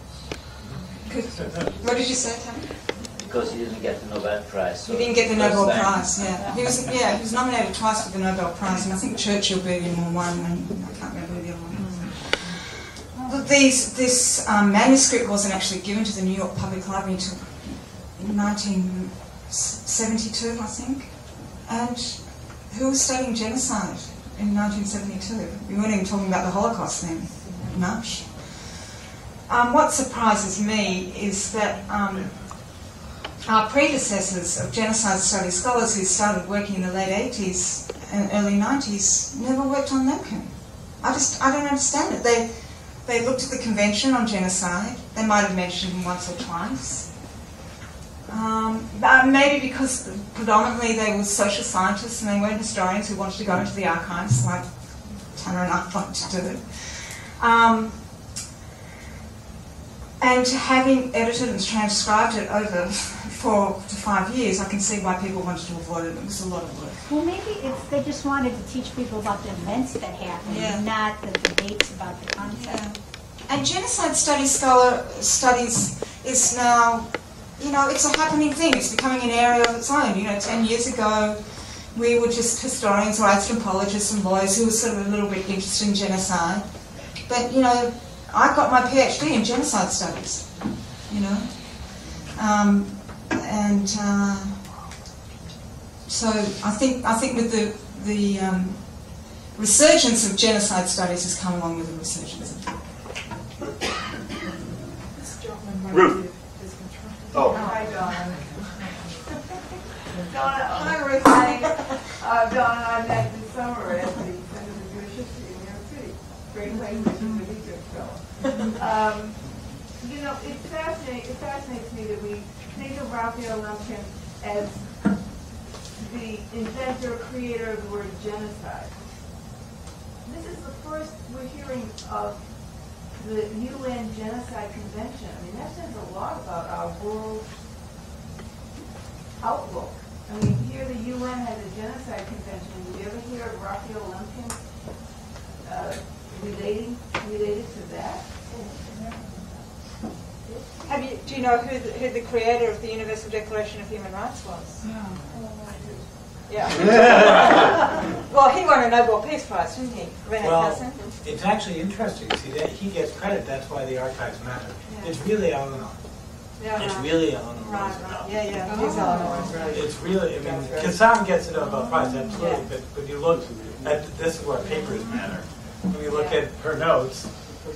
What did you say, Tom? Because he didn't get the Nobel Prize. So He didn't get the first Nobel time. Prize, yeah. He was, yeah, he was nominated twice for the Nobel Prize, and I think Churchill beat him on one, and I can't remember who the other one was. But these, this um, manuscript wasn't actually given to the New York Public Library until nineteen seventy-two, I think. And who was studying genocide in nineteen seventy-two? We weren't even talking about the Holocaust then, much. Um, what surprises me is that um, our predecessors of genocide study scholars who started working in the late eighties and early nineties never worked on Lemkin. I just, I don't understand it. They, they looked at the Convention on Genocide. They might have mentioned him once or twice. Um, but maybe because predominantly they were social scientists and they weren't historians who wanted to go into the archives like Tanner and I wanted to do. Um, and having edited and transcribed it over four to five years, I can see why people wanted to avoid it. It was a lot of work. Well, maybe it's they just wanted to teach people about the events that happened, Yeah. and not the debates about the concept. Yeah. And genocide studies scholar studies is now, you know, it's a happening thing. It's becoming an area of its own. You know, ten years ago, we were just historians or anthropologists and lawyers who were sort of a little bit interested in genocide. But, you know, I got my PhD in genocide studies, you know. Um, and uh, so I think I think with the the um, resurgence of genocide studies has come along with the resurgence of Ruth. Oh. Hi, Donna. Donna, hi, Ruth. Hi, uh, Donna, I met this summer at the Center for Jewish History in New York City. Great place, which is a really good fellow. Um, you know, it fascinates, it fascinates me that we think of Raphael Lemkin as the inventor, creator of the word genocide. This is the first we're hearing of the U N Genocide Convention. I mean, that says a lot about our world outlook. I mean, here the U N has a genocide convention. Did you ever hear of Raphael Lemkin uh, relating related to that? Have you, do you know who the, who the creator of the Universal Declaration of Human Rights was? No. Yeah. Well, he won a Nobel Peace Prize, didn't he? Rene Well, Cassin? it's actually interesting. See, that he gets credit. That's why the archives matter. Yeah. It's really Eleanor. Yeah, It's right. really Eleanor Right, Roosevelt. right. Yeah, yeah. He's Eleanor. Right. It's really, I mean, That's right. Kassan gets a Nobel Prize, absolutely, Yeah. but when you look at, this is where papers matter. When you look Yeah. at her notes,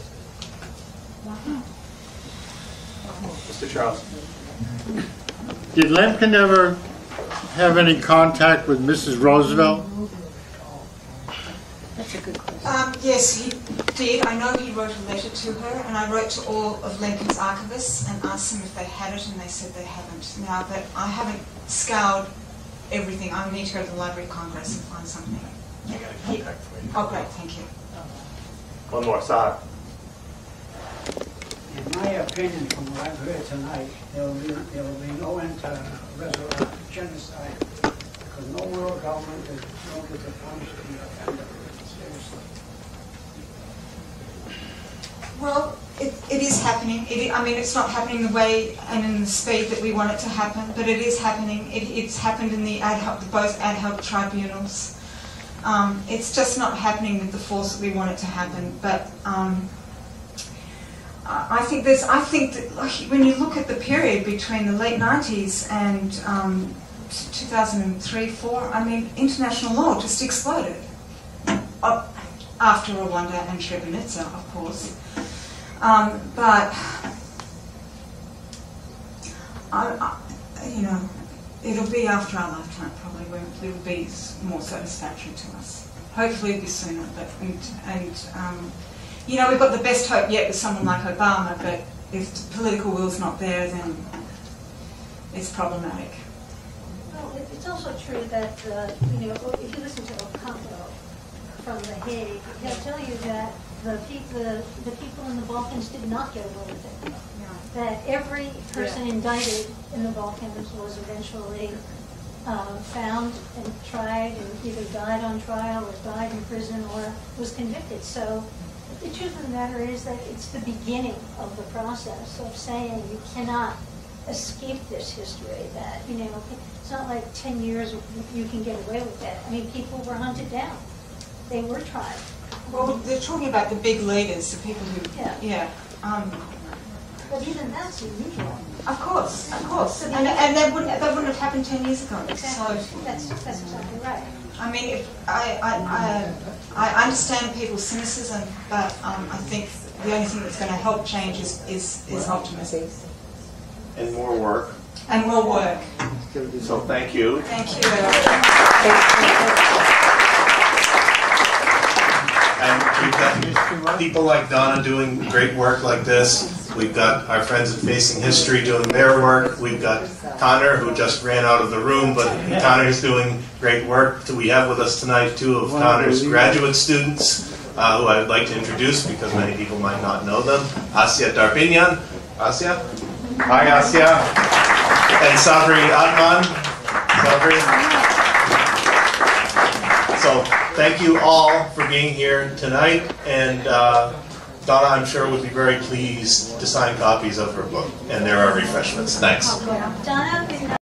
Mister Charles. Did Lemkin ever have any contact with Missus Roosevelt? That's a good question. Um, yes, he did. I know he wrote a letter to her, and I wrote to all of Lincoln's archivists and asked them if they had it, and they said they haven't now. But I haven't scoured everything. I need to go to the Library of Congress and find something. I got a contact for you. Oh, great, thank you. One more, Saad. In my opinion, from what I've heard tonight, there will be, there will be no end to resurrection genocide because no world government is going to punish the offender. Seriously. Well, it, it is happening. It, I mean, it's not happening the way and in the speed that we want it to happen, but it is happening. It, it's happened in the ad hoc, both ad hoc tribunals. Um, it's just not happening with the force that we want it to happen. But um, I think there's. I think that like, when you look at the period between the late nineties and um, two thousand three, four, I mean, international law just exploded. Uh, after Rwanda and Srebrenica, of course. Um, but, I, I, you know, it'll be after our lifetime probably when it will be more satisfactory to us. Hopefully it'll be sooner, but, and, and um, you know, we've got the best hope yet with someone like Obama, but if the political will's not there, then it's problematic. Well, it- it's also true that, uh, you know, if you listen to Ocampo from The Hague, he'll tell you that the, pe- the, the people in the Balkans did not get away with it. That every person Yeah. indicted in the Balkans was eventually uh, found and tried and either died on trial or died in prison or was convicted. So the truth of the matter is that it's the beginning of the process of saying you cannot escape this history, that, you know, it's not like ten years you can get away with that. I mean, people were hunted down. They were tried. Well, they're talking about the big leaders, the people who, Yeah. yeah. Um, But even that's unusual. Of course, of course, and, and that wouldn't that wouldn't have happened ten years ago. Exactly. So, That's, that's exactly right. I mean, if, I, I I I understand people's cynicism, but um, I think the only thing that's going to help change is is, is optimism And more work. and more work. So thank you. Thank you. And we've got people like Donna doing great work like this. We've got our friends at Facing History doing their work. We've got Connor, who just ran out of the room, but Connor's doing great work. We have with us tonight two of Connor's graduate students, uh, who I would like to introduce because many people might not know them. Asya Darbinyan. Asya? Hi, Asya. And Sabri Adman. Sabri. So thank you all for being here tonight, and uh, Donna, I'm sure, would be very pleased to sign copies of her book, and there are refreshments. Thanks. Donna,